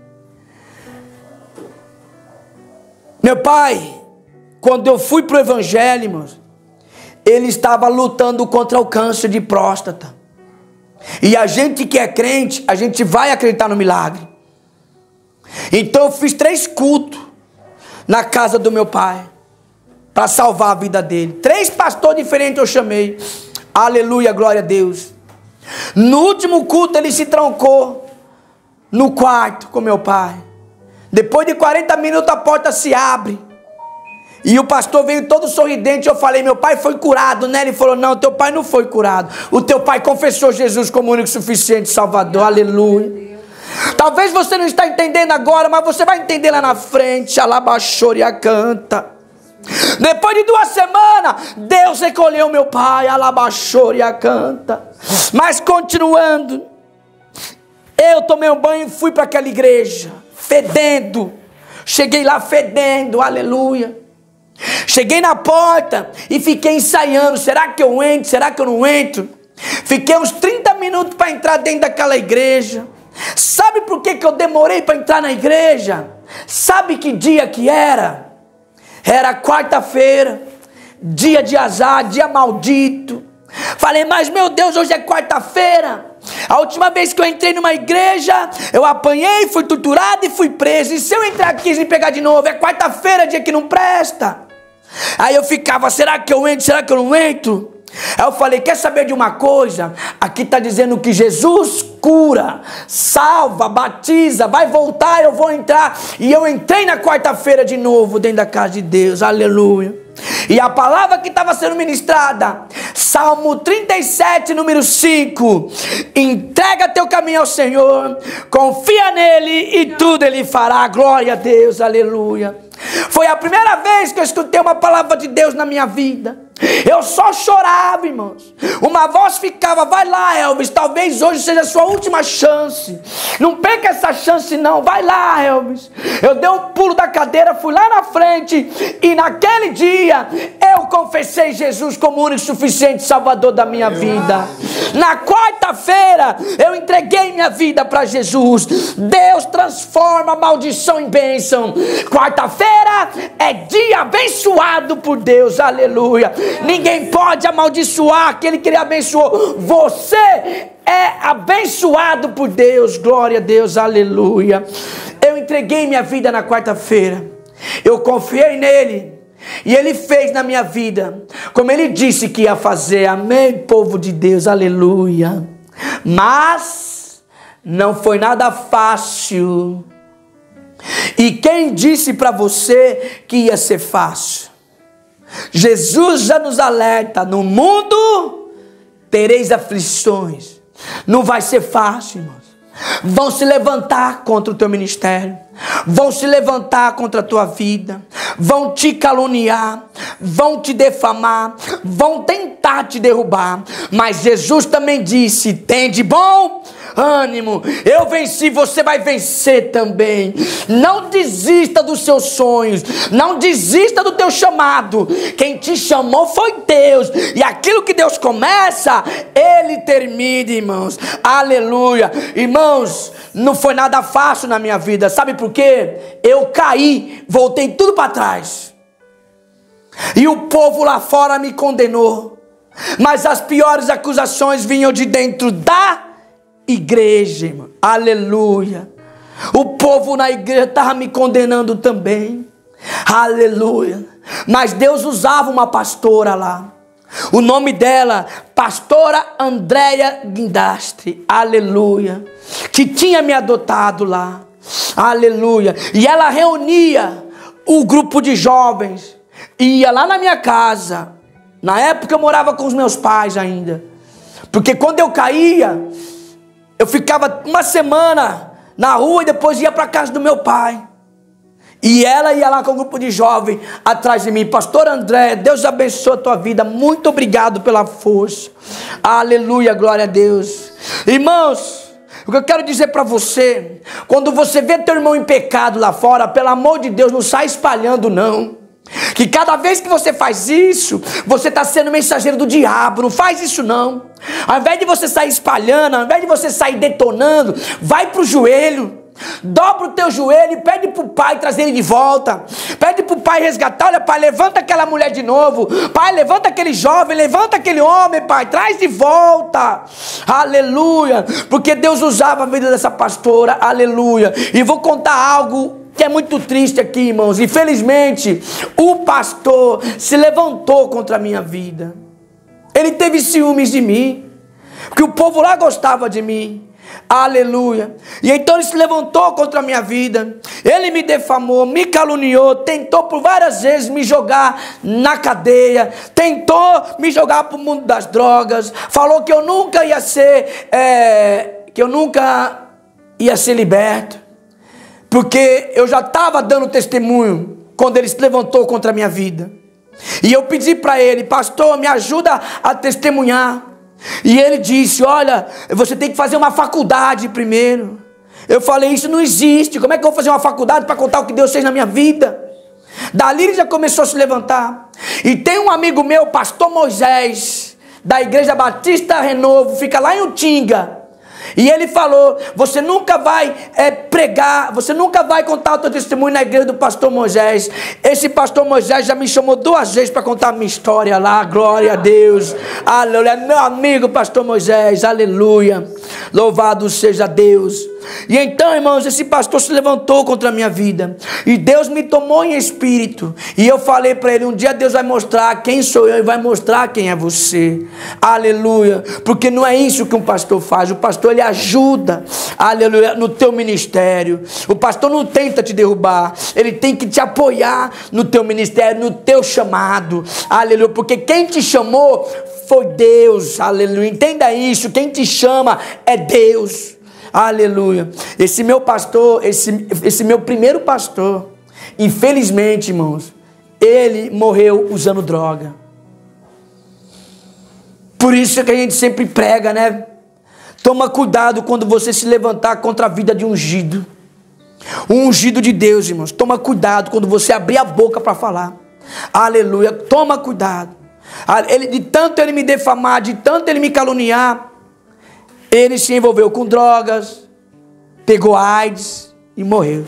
A: Meu pai, quando eu fui para o evangelho, irmãos, ele estava lutando contra o câncer de próstata. E a gente que é crente, a gente vai acreditar no milagre. Então eu fiz três cultos na casa do meu pai, para salvar a vida dele. Três pastores diferentes eu chamei. Aleluia, glória a Deus. No último culto ele se trancou no quarto com meu pai. Depois de quarenta minutos a porta se abre. E o pastor veio todo sorridente. Eu falei, meu pai foi curado, né? Ele falou, não, teu pai não foi curado. O teu pai confessou Jesus como único e suficiente Salvador. Aleluia. Talvez você não está entendendo agora, mas você vai entender lá na frente. Alabaxoria canta. Depois de duas semanas, Deus recolheu meu pai, alabaxoria canta. Mas continuando, eu tomei um banho e fui para aquela igreja, fedendo. Cheguei lá fedendo, aleluia. Cheguei na porta e fiquei ensaiando, será que eu entro, será que eu não entro? Fiquei uns trinta minutos para entrar dentro daquela igreja. Sabe por que, que eu demorei para entrar na igreja? Sabe que dia que era? Era quarta-feira, dia de azar, dia maldito. Falei, mas meu Deus, hoje é quarta-feira. A última vez que eu entrei numa igreja, eu apanhei, fui torturado e fui preso. E se eu entrar aqui e me pegar de novo? É quarta-feira, dia que não presta. Aí eu ficava, será que eu entro, será que eu não entro? Aí eu falei, quer saber de uma coisa? Aqui está dizendo que Jesus cura, salva, batiza, vai voltar, eu vou entrar. E eu entrei na quarta-feira de novo dentro da casa de Deus, aleluia. E a palavra que estava sendo ministrada, Salmo trinta e sete, número cinco. Entrega teu caminho ao Senhor, confia nele e tudo ele fará. Glória a Deus, aleluia. Foi a primeira vez que eu escutei uma palavra de Deus na minha vida. Eu só chorava, irmãos. Uma voz ficava, vai lá, Elvis, talvez hoje seja a sua última chance. Não perca essa chance não, vai lá, Elvis. Eu dei um pulo da cadeira, fui lá na frente e naquele dia eu confessei Jesus como único e suficiente Salvador da minha vida. Na quarta-feira eu entreguei minha vida para Jesus. Deus transforma a maldição em bênção. Quarta-feira é dia abençoado por Deus, aleluia. Ninguém pode amaldiçoar aquele que ele abençoou. Você é abençoado por Deus, glória a Deus, aleluia. Eu entreguei minha vida na quarta-feira, eu confiei nele e ele fez na minha vida como ele disse que ia fazer, amém, povo de Deus, aleluia. Mas não foi nada fácil. E quem disse para você que ia ser fácil? Jesus já nos alerta, no mundo tereis aflições. Não vai ser fácil, irmãos. Vão se levantar contra o teu ministério, vão se levantar contra a tua vida, vão te caluniar, vão te defamar, vão tentar te derrubar. Mas Jesus também disse, tem de bom ânimo, eu venci, você vai vencer também. Não desista dos seus sonhos, não desista do teu chamado. Quem te chamou foi Deus, e aquilo que Deus começa, Ele termina, irmãos, aleluia. Irmãos, não foi nada fácil na minha vida, sabe por quê? Eu caí, voltei tudo para trás, e o povo lá fora me condenou, mas as piores acusações vinham de dentro da igreja, irmão. Aleluia. O povo na igreja estava me condenando também, aleluia. Mas Deus usava uma pastora lá, o nome dela, pastora Andréia Guindastre, aleluia, que tinha me adotado lá, aleluia. E ela reunia o grupo de jovens, ia lá na minha casa. Na época eu morava com os meus pais ainda, porque quando eu caía, eu ficava uma semana na rua e depois ia para a casa do meu pai. E ela ia lá com um grupo de jovens atrás de mim. Pastor André, Deus abençoe a tua vida. Muito obrigado pela força. Aleluia, glória a Deus. Irmãos, o que eu quero dizer para você, quando você vê teu irmão em pecado lá fora, pelo amor de Deus, não sai espalhando não. Que cada vez que você faz isso, você está sendo mensageiro do diabo. Não faz isso não. Ao invés de você sair espalhando, ao invés de você sair detonando, vai para o joelho, dobra o teu joelho e pede para o pai trazer ele de volta. Pede para o pai resgatar. Olha, pai, levanta aquela mulher de novo. Pai, levanta aquele jovem, levanta aquele homem, pai, traz de volta. Aleluia. Porque Deus usava a vida dessa pastora, aleluia. E vou contar algo que é muito triste aqui, irmãos. Infelizmente, o pastor se levantou contra a minha vida. Ele teve ciúmes de mim, porque o povo lá gostava de mim. Aleluia. E então ele se levantou contra a minha vida. Ele me defamou, me caluniou, tentou por várias vezes me jogar na cadeia, tentou me jogar para o mundo das drogas, falou que eu nunca ia ser é, que eu nunca ia ser liberto, porque eu já estava dando testemunho quando ele se levantou contra a minha vida. E eu pedi para ele: pastor, me ajuda a testemunhar. E ele disse: olha, você tem que fazer uma faculdade primeiro. Eu falei: isso não existe. Como é que eu vou fazer uma faculdade para contar o que Deus fez na minha vida? Dali ele já começou a se levantar. E tem um amigo meu, pastor Moisés, da Igreja Batista Renovo, fica lá em Utinga. E ele falou: você nunca vai é, pregar, você nunca vai contar o teu testemunho na igreja do pastor Moisés. Esse pastor Moisés já me chamou duas vezes para contar a minha história lá. Glória a Deus, aleluia. Meu amigo pastor Moisés, aleluia. Louvado seja Deus. E então, irmãos, esse pastor se levantou contra a minha vida. E Deus me tomou em espírito. E eu falei para ele: um dia Deus vai mostrar quem sou eu e vai mostrar quem é você. Aleluia. Porque não é isso que um pastor faz. O pastor, ele ajuda, aleluia, no teu ministério. O pastor não tenta te derrubar. Ele tem que te apoiar no teu ministério, no teu chamado. Aleluia. Porque quem te chamou foi Deus. Aleluia. Entenda isso. Quem te chama é Deus. Aleluia. Esse meu pastor, esse, esse meu primeiro pastor, infelizmente, irmãos, ele morreu usando droga. Por isso que a gente sempre prega, né? Toma cuidado quando você se levantar contra a vida de ungido. Um ungido de Deus, irmãos. Toma cuidado quando você abrir a boca para falar. Aleluia. Toma cuidado. Ele, de tanto ele me defamar, de tanto ele me caluniar, ele se envolveu com drogas, pegou AIDS e morreu.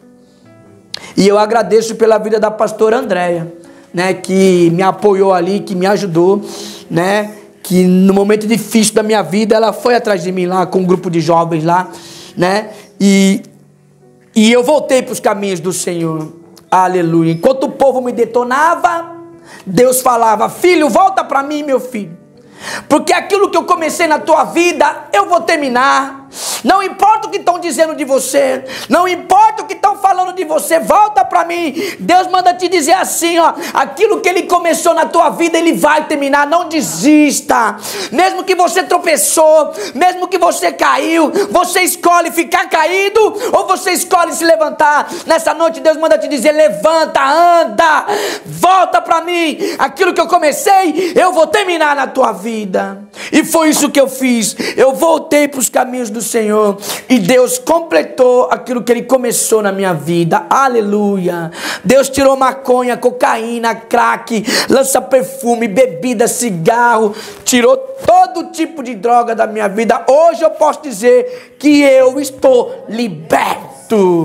A: E eu agradeço pela vida da pastora Andréia, né, que me apoiou ali, que me ajudou, né, que no momento difícil da minha vida, ela foi atrás de mim lá, com um grupo de jovens lá, né, e, e eu voltei para os caminhos do Senhor. Aleluia. Enquanto o povo me detonava, Deus falava: filho, volta para mim, meu filho. Porque aquilo que eu comecei na tua vida, eu vou terminar. Não importa o que estão dizendo de você, não importa o que estão falando de você, volta para mim. Deus manda te dizer assim, ó: aquilo que Ele começou na tua vida, Ele vai terminar. Não desista. Mesmo que você tropeçou, mesmo que você caiu, você escolhe ficar caído ou você escolhe se levantar. Nessa noite Deus manda te dizer: levanta, anda, volta para mim. Aquilo que eu comecei, eu vou terminar na tua vida. E foi isso que eu fiz. Eu voltei para os caminhos do Senhor, e Deus completou aquilo que Ele começou na minha vida. Aleluia. Deus tirou maconha, cocaína, crack, lança-perfume, bebida, cigarro, tirou todo tipo de droga da minha vida. Hoje eu posso dizer que eu estou liberto.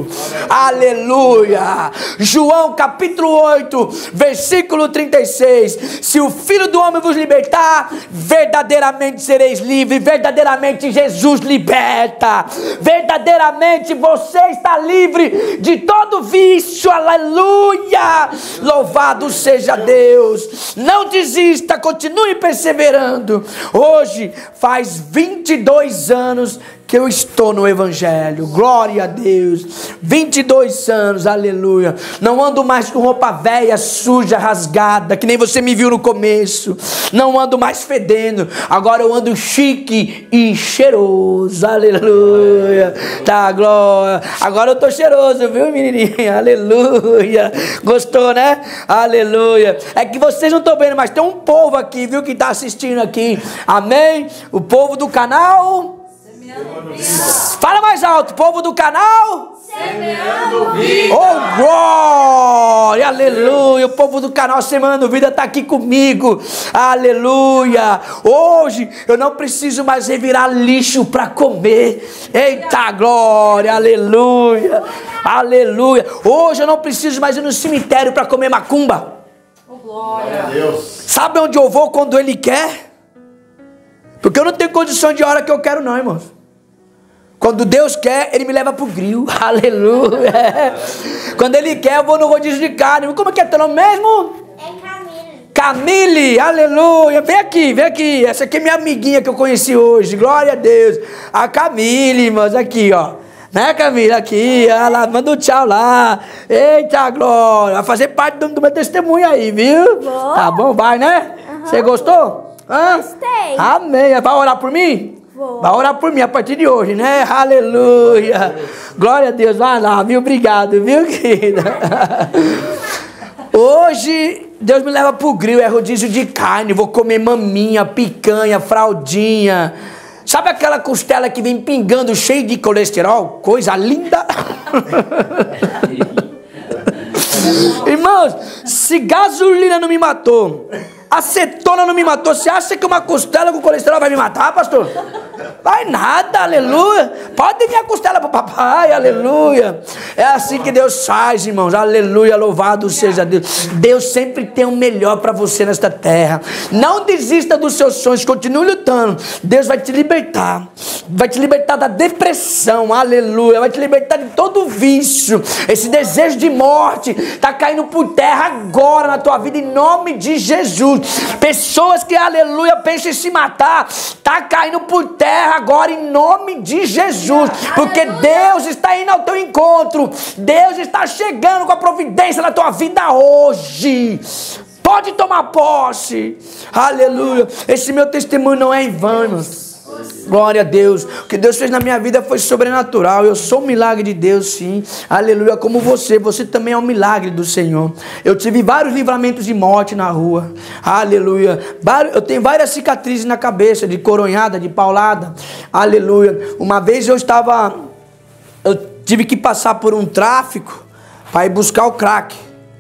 A: Aleluia. João capítulo oito, versículo trinta e seis: se o Filho do Homem vos libertar, verdadeiramente sereis livres. Verdadeiramente Jesus liberta. Verdadeiramente você está livre de todo vício. Aleluia. Louvado seja Deus. Não desista, continue perseverando. Hoje faz vinte e dois anos que eu estou no Evangelho. Glória a Deus. vinte e dois anos, aleluia. Não ando mais com roupa velha, suja, rasgada, que nem você me viu no começo. Não ando mais fedendo. Agora eu ando chique e cheiroso. Aleluia. Tá, glória. Agora eu tô cheiroso, viu, menininha? Aleluia. Gostou, né? Aleluia. É que vocês não estão vendo, mas tem um povo aqui, viu, que está assistindo aqui. Amém? O povo do canal... Fala mais alto, povo do canal Semeando Vida. Oh, glória, aleluia. O povo do canal Semeando Vida está aqui comigo. Aleluia. Hoje eu não preciso mais revirar lixo para comer. Eita glória, aleluia. Aleluia. Hoje eu não preciso mais ir no cemitério para comer macumba.
B: Oh, glória a Deus.
A: Sabe onde eu vou quando Ele quer? Porque eu não tenho condição de hora que eu quero não, irmãos. Quando Deus quer, Ele me leva para o grill. Aleluia. Quando Ele quer, eu vou no rodízio de carne. Como é que é teu nome mesmo?
B: É Camille.
A: Camille, aleluia. Vem aqui, vem aqui. Essa aqui é minha amiguinha que eu conheci hoje. Glória a Deus. A Camille, irmãos, aqui, ó. Né, Camille? Aqui, ela manda um tchau lá. Eita, glória. Vai fazer parte do, do meu testemunho aí, viu?
B: Vou.
A: Tá bom, vai, né? Você uhum. Gostou? Hã?
B: Gostei.
A: Amém. Vai orar por mim?
B: Vou.
A: Vai orar por mim a partir de hoje, né? Aleluia. Glória a Deus. Vai lá, viu? Obrigado, viu, querida? Hoje, Deus me leva pro grill, é rodízio de carne, vou comer maminha, picanha, fraldinha. Sabe aquela costela que vem pingando cheio de colesterol? Coisa linda. Irmãos, se gasolina não me matou, acetona não me matou, você acha que uma costela com colesterol vai me matar, pastor? Vai nada, aleluia. Pode minha costela para o papai, aleluia. É assim que Deus faz, irmãos, aleluia, louvado seja Deus. Deus sempre tem o melhor para você nesta terra. Não desista dos seus sonhos, continue lutando. Deus vai te libertar, vai te libertar da depressão, aleluia. Vai te libertar de todo vício. Esse desejo de morte está caindo por terra agora na tua vida, em nome de Jesus. Pessoas que, aleluia, pensam em se matar, está caindo por terra agora em nome de Jesus, porque Deus está indo ao teu encontro. Deus está chegando com a providência na tua vida hoje. Pode tomar posse, aleluia. Esse meu testemunho não é em vão, irmãos. Glória a Deus. O que Deus fez na minha vida foi sobrenatural. Eu sou um milagre de Deus, sim. Aleluia. Como você, você também é um milagre do Senhor. Eu tive vários livramentos de morte na rua. Aleluia. Eu tenho várias cicatrizes na cabeça, de coronhada, de paulada. Aleluia. Uma vez eu estava, eu tive que passar por um tráfico para ir buscar o crack.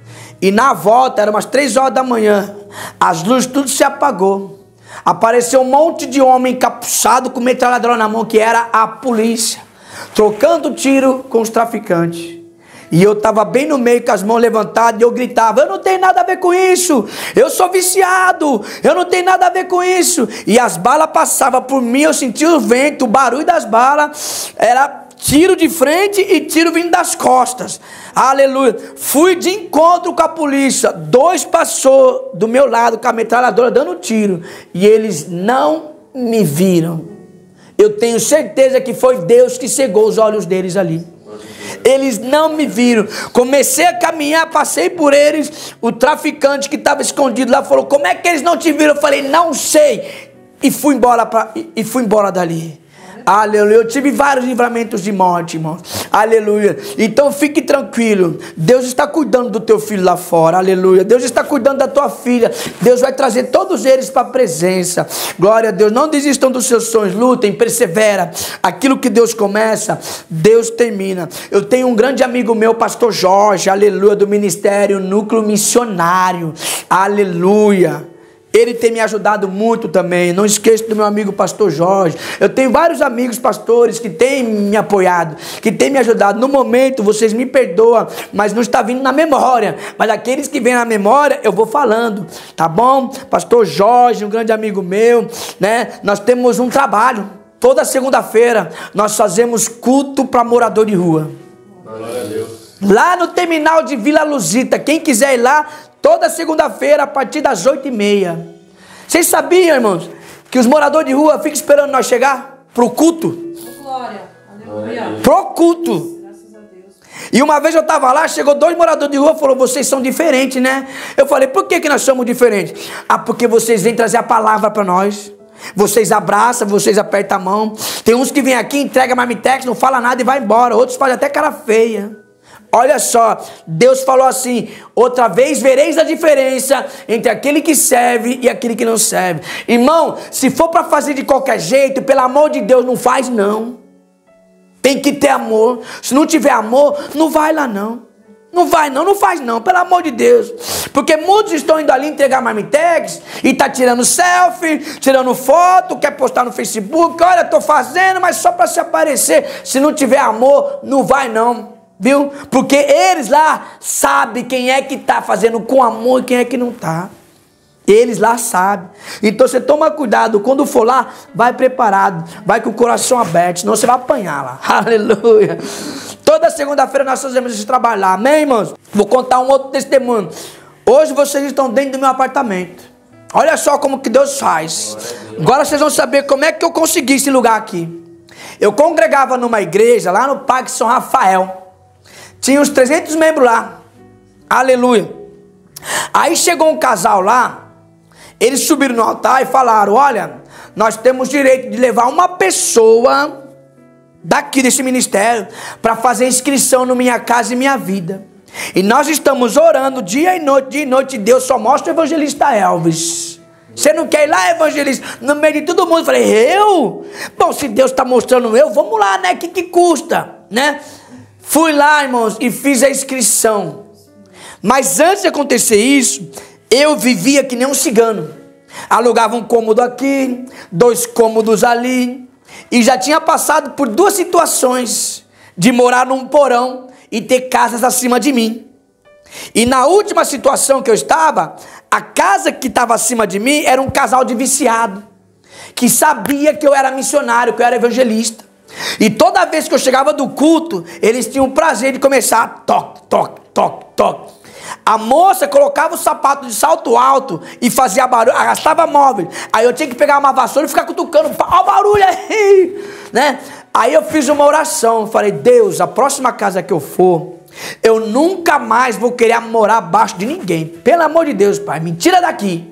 A: E na volta, eram umas três horas da manhã, as luzes tudo se apagou. Apareceu um monte de homem encapuçado com metralhadora na mão, que era a polícia, trocando tiro com os traficantes. E eu estava bem no meio com as mãos levantadas e eu gritava: eu não tenho nada a ver com isso, eu sou viciado, eu não tenho nada a ver com isso. E as balas passavam por mim, eu sentia o vento, o barulho das balas, era tiro de frente e tiro vindo das costas. Aleluia. Fui de encontro com a polícia. Dois passou do meu lado com a metralhadora dando tiro. E eles não me viram. Eu tenho certeza que foi Deus que cegou os olhos deles ali. Eles não me viram. Comecei a caminhar, passei por eles. O traficante que estava escondido lá falou: como é que eles não te viram? Eu falei: não sei. E fui embora, pra, e fui embora dali. Aleluia. Eu tive vários livramentos de morte, irmãos. Aleluia. Então fique tranquilo. Deus está cuidando do teu filho lá fora. Aleluia. Deus está cuidando da tua filha. Deus vai trazer todos eles para a presença. Glória a Deus. Não desistam dos seus sonhos. Lutem, persevera. Aquilo que Deus começa, Deus termina. Eu tenho um grande amigo meu, pastor Jorge. Aleluia. Do ministério Núcleo Missionário. Aleluia. Ele tem me ajudado muito também. Não esqueça do meu amigo pastor Jorge. Eu tenho vários amigos pastores que têm me apoiado, que têm me ajudado. No momento, vocês me perdoam, mas não está vindo na memória. Mas aqueles que vêm na memória, eu vou falando, tá bom? Pastor Jorge, um grande amigo meu, né? Nós temos um trabalho. Toda segunda-feira, nós fazemos culto para morador de rua. Glória a Deus. Lá no terminal de Vila Luzita. Quem quiser ir lá, toda segunda-feira, a partir das oito e meia. Vocês sabiam, irmãos, que os moradores de rua ficam esperando nós chegar pro culto?
B: Glória. Aleluia.
A: Pro culto.
B: Graças a Deus.
A: E uma vez eu estava lá, chegou dois moradores de rua e falou: vocês são diferentes, né? Eu falei: por que que nós somos diferentes? Ah, porque vocês vêm trazer a palavra para nós. Vocês abraçam, vocês apertam a mão. Tem uns que vêm aqui, entregam a marmitex, não fala nada e vai embora. Outros fazem até cara feia. Olha só, Deus falou assim: outra vez vereis a diferença entre aquele que serve e aquele que não serve. Irmão, se for para fazer de qualquer jeito, pelo amor de Deus, não faz não. Tem que ter amor. Se não tiver amor, não vai lá não. Não vai não, não faz não, pelo amor de Deus. Porque muitos estão indo ali entregar marmitex e tá tirando selfie, tirando foto, quer postar no Facebook. Olha, tô fazendo, mas só para se aparecer. Se não tiver amor, não vai não. Viu? Porque eles lá sabem quem é que está fazendo com amor e quem é que não está. Eles lá sabem. Então você toma cuidado. Quando for lá, vai preparado. Vai com o coração aberto. Senão você vai apanhar lá. Aleluia. Toda segunda-feira nós fazemos esse trabalho lá. Amém, irmãos? Vou contar um outro testemunho. Hoje vocês estão dentro do meu apartamento. Olha só como que Deus faz. Agora vocês vão saber como é que eu consegui esse lugar aqui. Eu congregava numa igreja lá no Parque São Rafael. Tinha uns trezentos membros lá. Aleluia. Aí chegou um casal lá. Eles subiram no altar e falaram: olha, nós temos direito de levar uma pessoa daqui desse ministério para fazer inscrição no Minha Casa e Minha Vida. E nós estamos orando dia e noite, dia e noite, e Deus só mostra o evangelista Elvis. Você não quer ir lá, evangelista? No meio de todo mundo, eu falei, eu? Bom, se Deus está mostrando eu, vamos lá, né? O que, que custa, né? Fui lá, irmãos, e fiz a inscrição. Mas antes de acontecer isso, eu vivia que nem um cigano. Alugava um cômodo aqui, dois cômodos ali. E já tinha passado por duas situações de morar num porão e ter casas acima de mim. E na última situação que eu estava, a casa que estava acima de mim era um casal de viciado, que sabia que eu era missionário, que eu era evangelista. E toda vez que eu chegava do culto, eles tinham o prazer de começar toque, toque, toque, toque. A moça colocava o sapato de salto alto e fazia barulho, arrastava móvel. Aí eu tinha que pegar uma vassoura e ficar cutucando, ó o barulho aí, né? Aí eu fiz uma oração, falei, Deus, a próxima casa que eu for, eu nunca mais vou querer morar abaixo de ninguém. Pelo amor de Deus, pai, me tira daqui.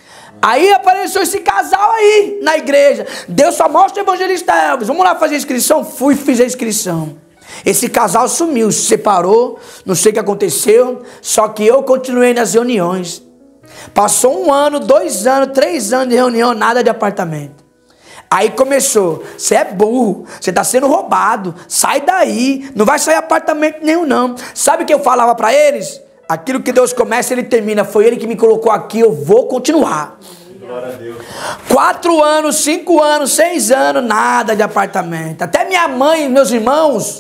A: Aí apareceu esse casal aí na igreja. Deus só mostra o evangelista Elvis. Vamos lá fazer a inscrição? Fui e fiz a inscrição. Esse casal sumiu, se separou, não sei o que aconteceu, só que eu continuei nas reuniões. Passou um ano, dois anos, três anos de reunião, nada de apartamento. Aí começou, você é burro, você está sendo roubado, sai daí, não vai sair apartamento nenhum não. Sabe o que eu falava para eles? Aquilo que Deus começa, Ele termina, foi Ele que me colocou aqui, eu vou continuar. Glória a Deus. Quatro anos, cinco anos, seis anos, nada de apartamento. Até minha mãe e meus irmãos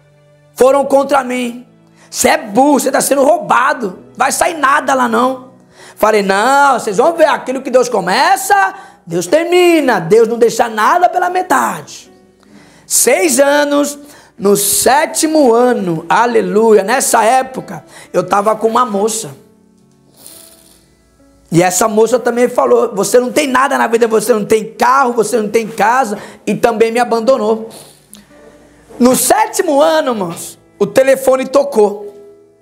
A: foram contra mim. Você é burro, você está sendo roubado, vai sair nada lá não. Falei, não, vocês vão ver, aquilo que Deus começa, Deus termina, Deus não deixa nada pela metade. Seis anos, no sétimo ano, aleluia, nessa época, eu estava com uma moça. E essa moça também falou, você não tem nada na vida, você não tem carro, você não tem casa, e também me abandonou. No sétimo ano, irmãos, o telefone tocou.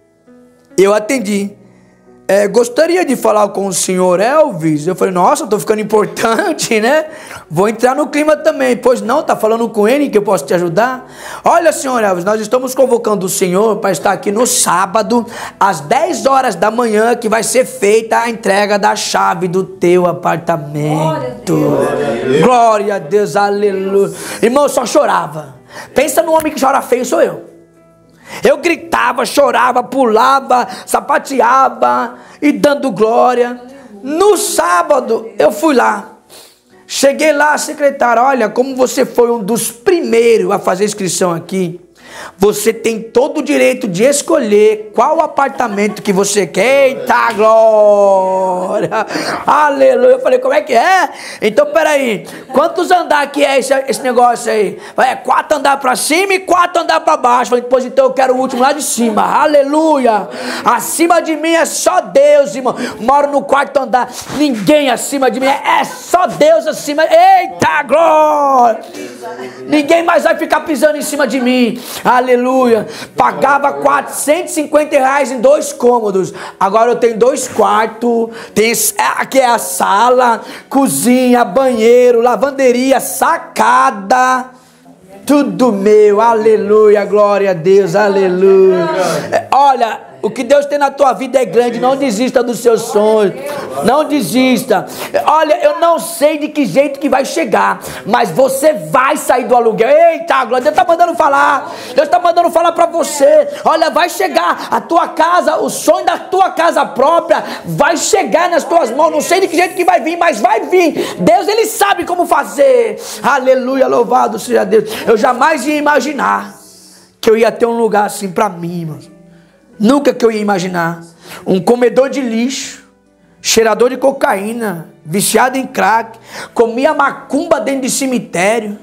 A: Eu atendi. É, gostaria de falar com o senhor Elvis. Eu falei, nossa, estou ficando importante, né? Vou entrar no clima também. Pois não, está falando com ele que eu posso te ajudar? Olha, senhor Elvis, nós estamos convocando o senhor para estar aqui no sábado, às dez horas da manhã, que vai ser feita a entrega da chave do teu apartamento. Glória a Deus, Glória a Deus, aleluia. Irmão, eu só chorava. Pensa no homem que chora feio, sou eu. Eu gritava, chorava, pulava, sapateava e dando glória. No sábado eu fui lá. Cheguei lá, secretária, olha, como você foi um dos primeiros a fazer inscrição aqui, você tem todo o direito de escolher qual apartamento que você quer. Eita glória, aleluia. Eu falei, como é que é? Então peraí, quantos andar que é esse, esse negócio aí? É quatro andar para cima e quatro andar para baixo. Eu falei, pois então eu quero o último lá de cima. Aleluia. Acima de mim é só Deus, irmão. Moro no quarto andar, ninguém acima de mim, é só Deus acima. Eita glória, ninguém mais vai ficar pisando em cima de mim. Aleluia. Pagava quatrocentos e cinquenta reais em dois cômodos. Agora eu tenho dois quartos. Tem, aqui é a sala, cozinha, banheiro, lavanderia, sacada. Tudo meu. Aleluia. Glória a Deus. Aleluia. Olha, o que Deus tem na tua vida é grande. Não desista dos seus sonhos. Não desista. Olha, eu não sei de que jeito que vai chegar, mas você vai sair do aluguel. Eita, glória. Deus está mandando falar. Deus está mandando falar para você. Olha, vai chegar a tua casa, o sonho da tua casa própria vai chegar nas tuas mãos. Não sei de que jeito que vai vir, mas vai vir. Deus, Ele sabe como fazer. Aleluia, louvado seja Deus. Eu jamais ia imaginar que eu ia ter um lugar assim para mim, irmãos. Nunca que eu ia imaginar. Um comedor de lixo, cheirador de cocaína, viciado em crack, comia macumba dentro de cemitério.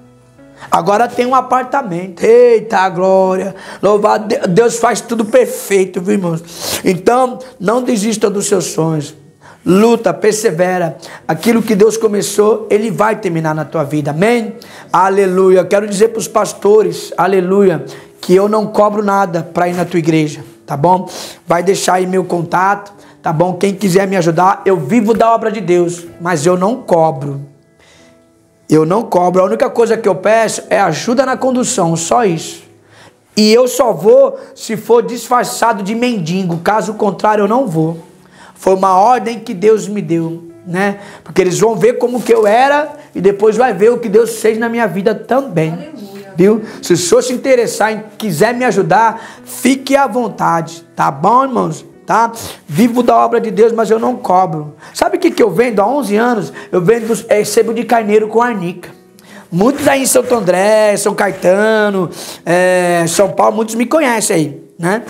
A: Agora tem um apartamento. Eita glória. Louvado Deus, Deus faz tudo perfeito, viu, irmãos? Então, não desista dos seus sonhos. Luta, persevera. Aquilo que Deus começou, Ele vai terminar na tua vida. Amém? Aleluia. Eu quero dizer para os pastores, aleluia, que eu não cobro nada para ir na tua igreja, tá bom? Vai deixar aí meu contato, tá bom? Quem quiser me ajudar, eu vivo da obra de Deus, mas eu não cobro. Eu não cobro. A única coisa que eu peço é ajuda na condução, só isso. E eu só vou se for disfarçado de mendigo, caso contrário eu não vou. Foi uma ordem que Deus me deu, né? Porque eles vão ver como que eu era e depois vai ver o que Deus fez na minha vida também. Aleluia. Viu? Se o senhor se interessar e quiser me ajudar, fique à vontade, tá bom, irmãos? Tá? Vivo da obra de Deus, mas eu não cobro. Sabe o que, que eu vendo há onze anos? Eu vendo é, sebo de carneiro com arnica. Muitos aí em Santo André, São Caetano, é, São Paulo, muitos me conhecem aí, né?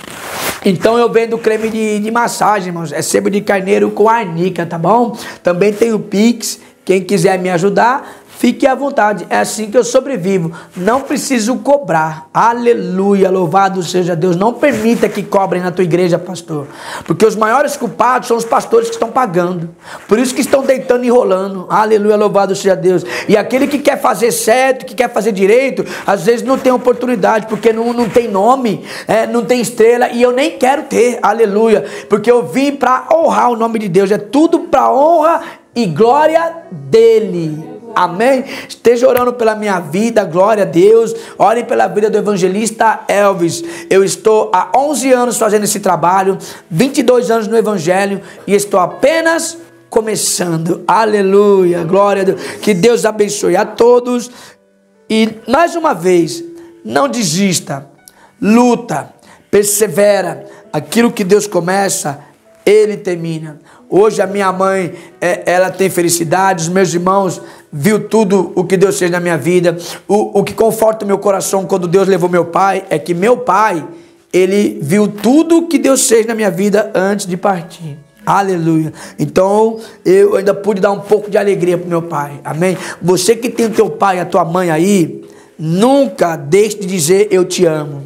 A: Então eu vendo creme de, de massagem, irmãos. É sebo de carneiro com arnica, tá bom? Também tem o Pix. Quem quiser me ajudar, fique à vontade. É assim que eu sobrevivo. Não preciso cobrar. Aleluia, louvado seja Deus. Não permita que cobrem na tua igreja, pastor. Porque os maiores culpados são os pastores que estão pagando. Por isso que estão deitando e enrolando. Aleluia, louvado seja Deus. E aquele que quer fazer certo, que quer fazer direito, às vezes não tem oportunidade, porque não, não tem nome, é, não tem estrela, e eu nem quero ter. Aleluia. Porque eu vim para honrar o nome de Deus. É tudo para honra e glória dele. Amém? Esteja orando pela minha vida, glória a Deus. Ore pela vida do evangelista Elvis. Eu estou há onze anos fazendo esse trabalho, vinte e dois anos no evangelho, e estou apenas começando. Aleluia, glória a Deus. Que Deus abençoe a todos. E mais uma vez, não desista, luta, persevera. Aquilo que Deus começa, Ele termina. Hoje a minha mãe, é, ela tem felicidade, os meus irmãos viu tudo o que Deus fez na minha vida. O, o que conforta o meu coração quando Deus levou meu pai, é que meu pai, ele viu tudo o que Deus fez na minha vida antes de partir. Aleluia. Então eu ainda pude dar um pouco de alegria para o meu pai. Amém? Você que tem o teu pai e a tua mãe aí, nunca deixe de dizer eu te amo.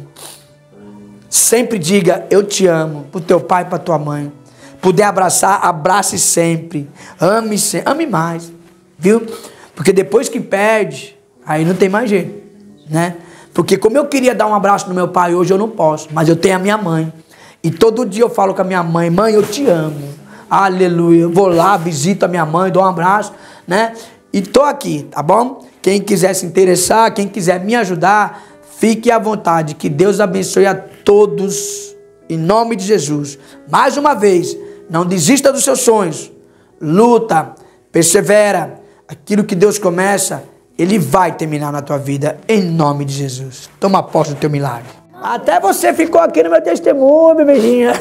A: Sempre diga eu te amo para o teu pai e para a tua mãe. Puder abraçar, abrace sempre. Ame sempre, ame mais. Viu? Porque depois que perde, aí não tem mais jeito, né? Porque como eu queria dar um abraço no meu pai, hoje eu não posso. Mas eu tenho a minha mãe. E todo dia eu falo com a minha mãe, mãe, eu te amo. Aleluia. Eu vou lá, visito a minha mãe, dou um abraço, né? E tô aqui, tá bom? Quem quiser se interessar, quem quiser me ajudar, fique à vontade. Que Deus abençoe a todos, em nome de Jesus. Mais uma vez, não desista dos seus sonhos. Luta, persevera. Aquilo que Deus começa, Ele vai terminar na tua vida, em nome de Jesus. Toma posse do teu milagre. Até você ficou aqui no meu testemunho, bebezinha.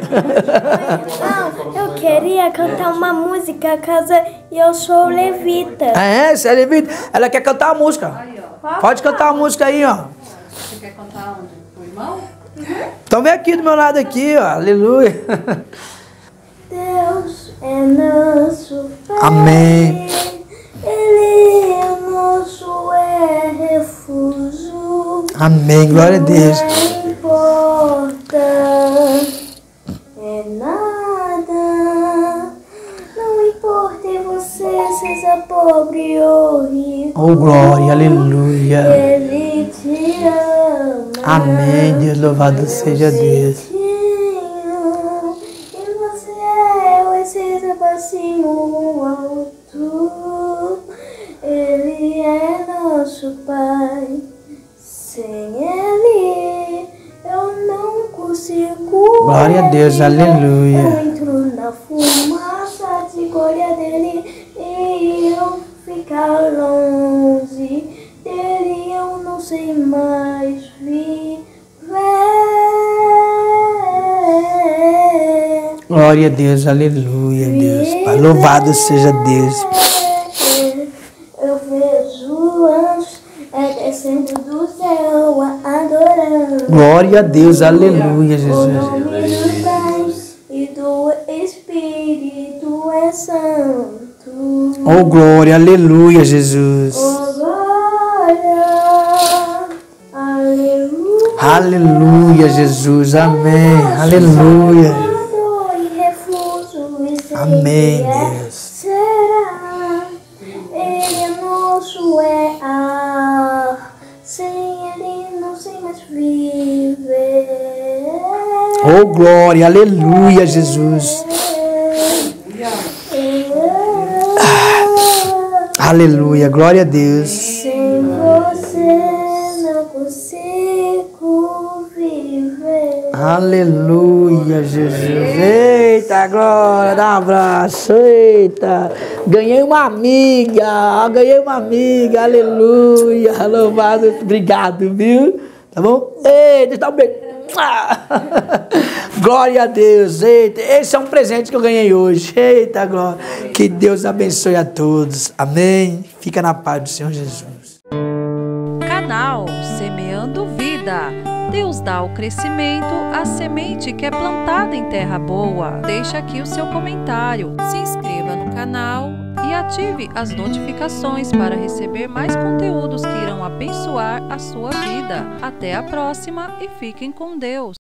C: Não, eu queria cantar uma música, casa e eu sou levita.
A: É, você é levita. Ela quer cantar a música.
B: Aí, ó.
A: Pode cantar a música aí, ó.
B: Você quer cantar onde? O irmão?
A: Então vem aqui do meu lado aqui, ó. Aleluia.
C: Deus é nosso Pai.
A: Amém.
C: Ele é nosso é refúgio.
A: Amém, glória a Deus.
C: Não importa, é nada. Não importa você seja pobre ou rico.
A: Oh, glória, aleluia.
C: Ele te ama.
A: Amém, Deus, louvado seja Deus.
C: Te ama. E você é o excesso baixinho alto. Ele é nosso Pai. Sem Ele eu não consigo.
A: Glória a Deus,
C: ver.
A: aleluia.
C: Eu entro na fumaça de glória dele e eu ficar longe dele. Eu não sei mais viver.
A: Glória a Deus, aleluia, Deus. Pai, louvado seja Deus.
C: Eu vejo anjos é, descendo do céu, adorando.
A: Glória a Deus, aleluia,
C: O
A: Jesus.
C: nome do Pai e do Espírito é santo.
A: Oh, glória, aleluia, Jesus.
C: Oh, glória, aleluia.
A: Aleluia, Jesus. Amém. Aleluia.
C: E refúgio e sempre
A: Amém,
C: é,
A: Deus.
C: será. Ele é nosso é ar. Sem ele não sei mais viver.
A: Oh, glória, aleluia, Jesus. Aleluia, glória a Deus.
C: Sem você não consigo
A: Aleluia, Jesus. Eita, glória, dá um abraço. Eita, ganhei uma amiga, ganhei uma amiga, aleluia, louvado, obrigado, viu? Tá bom? Eita, dá um beijo. Glória a Deus. Eita, esse é um presente que eu ganhei hoje. Eita, glória. Que Deus abençoe a todos. Amém. Fica na paz do Senhor Jesus.
D: Canal Semeando Vida. Deus dá o crescimento à semente que é plantada em terra boa. Deixa aqui o seu comentário. Se inscreva no canal e ative as notificações para receber mais conteúdos que irão abençoar a sua vida. Até a próxima e fiquem com Deus.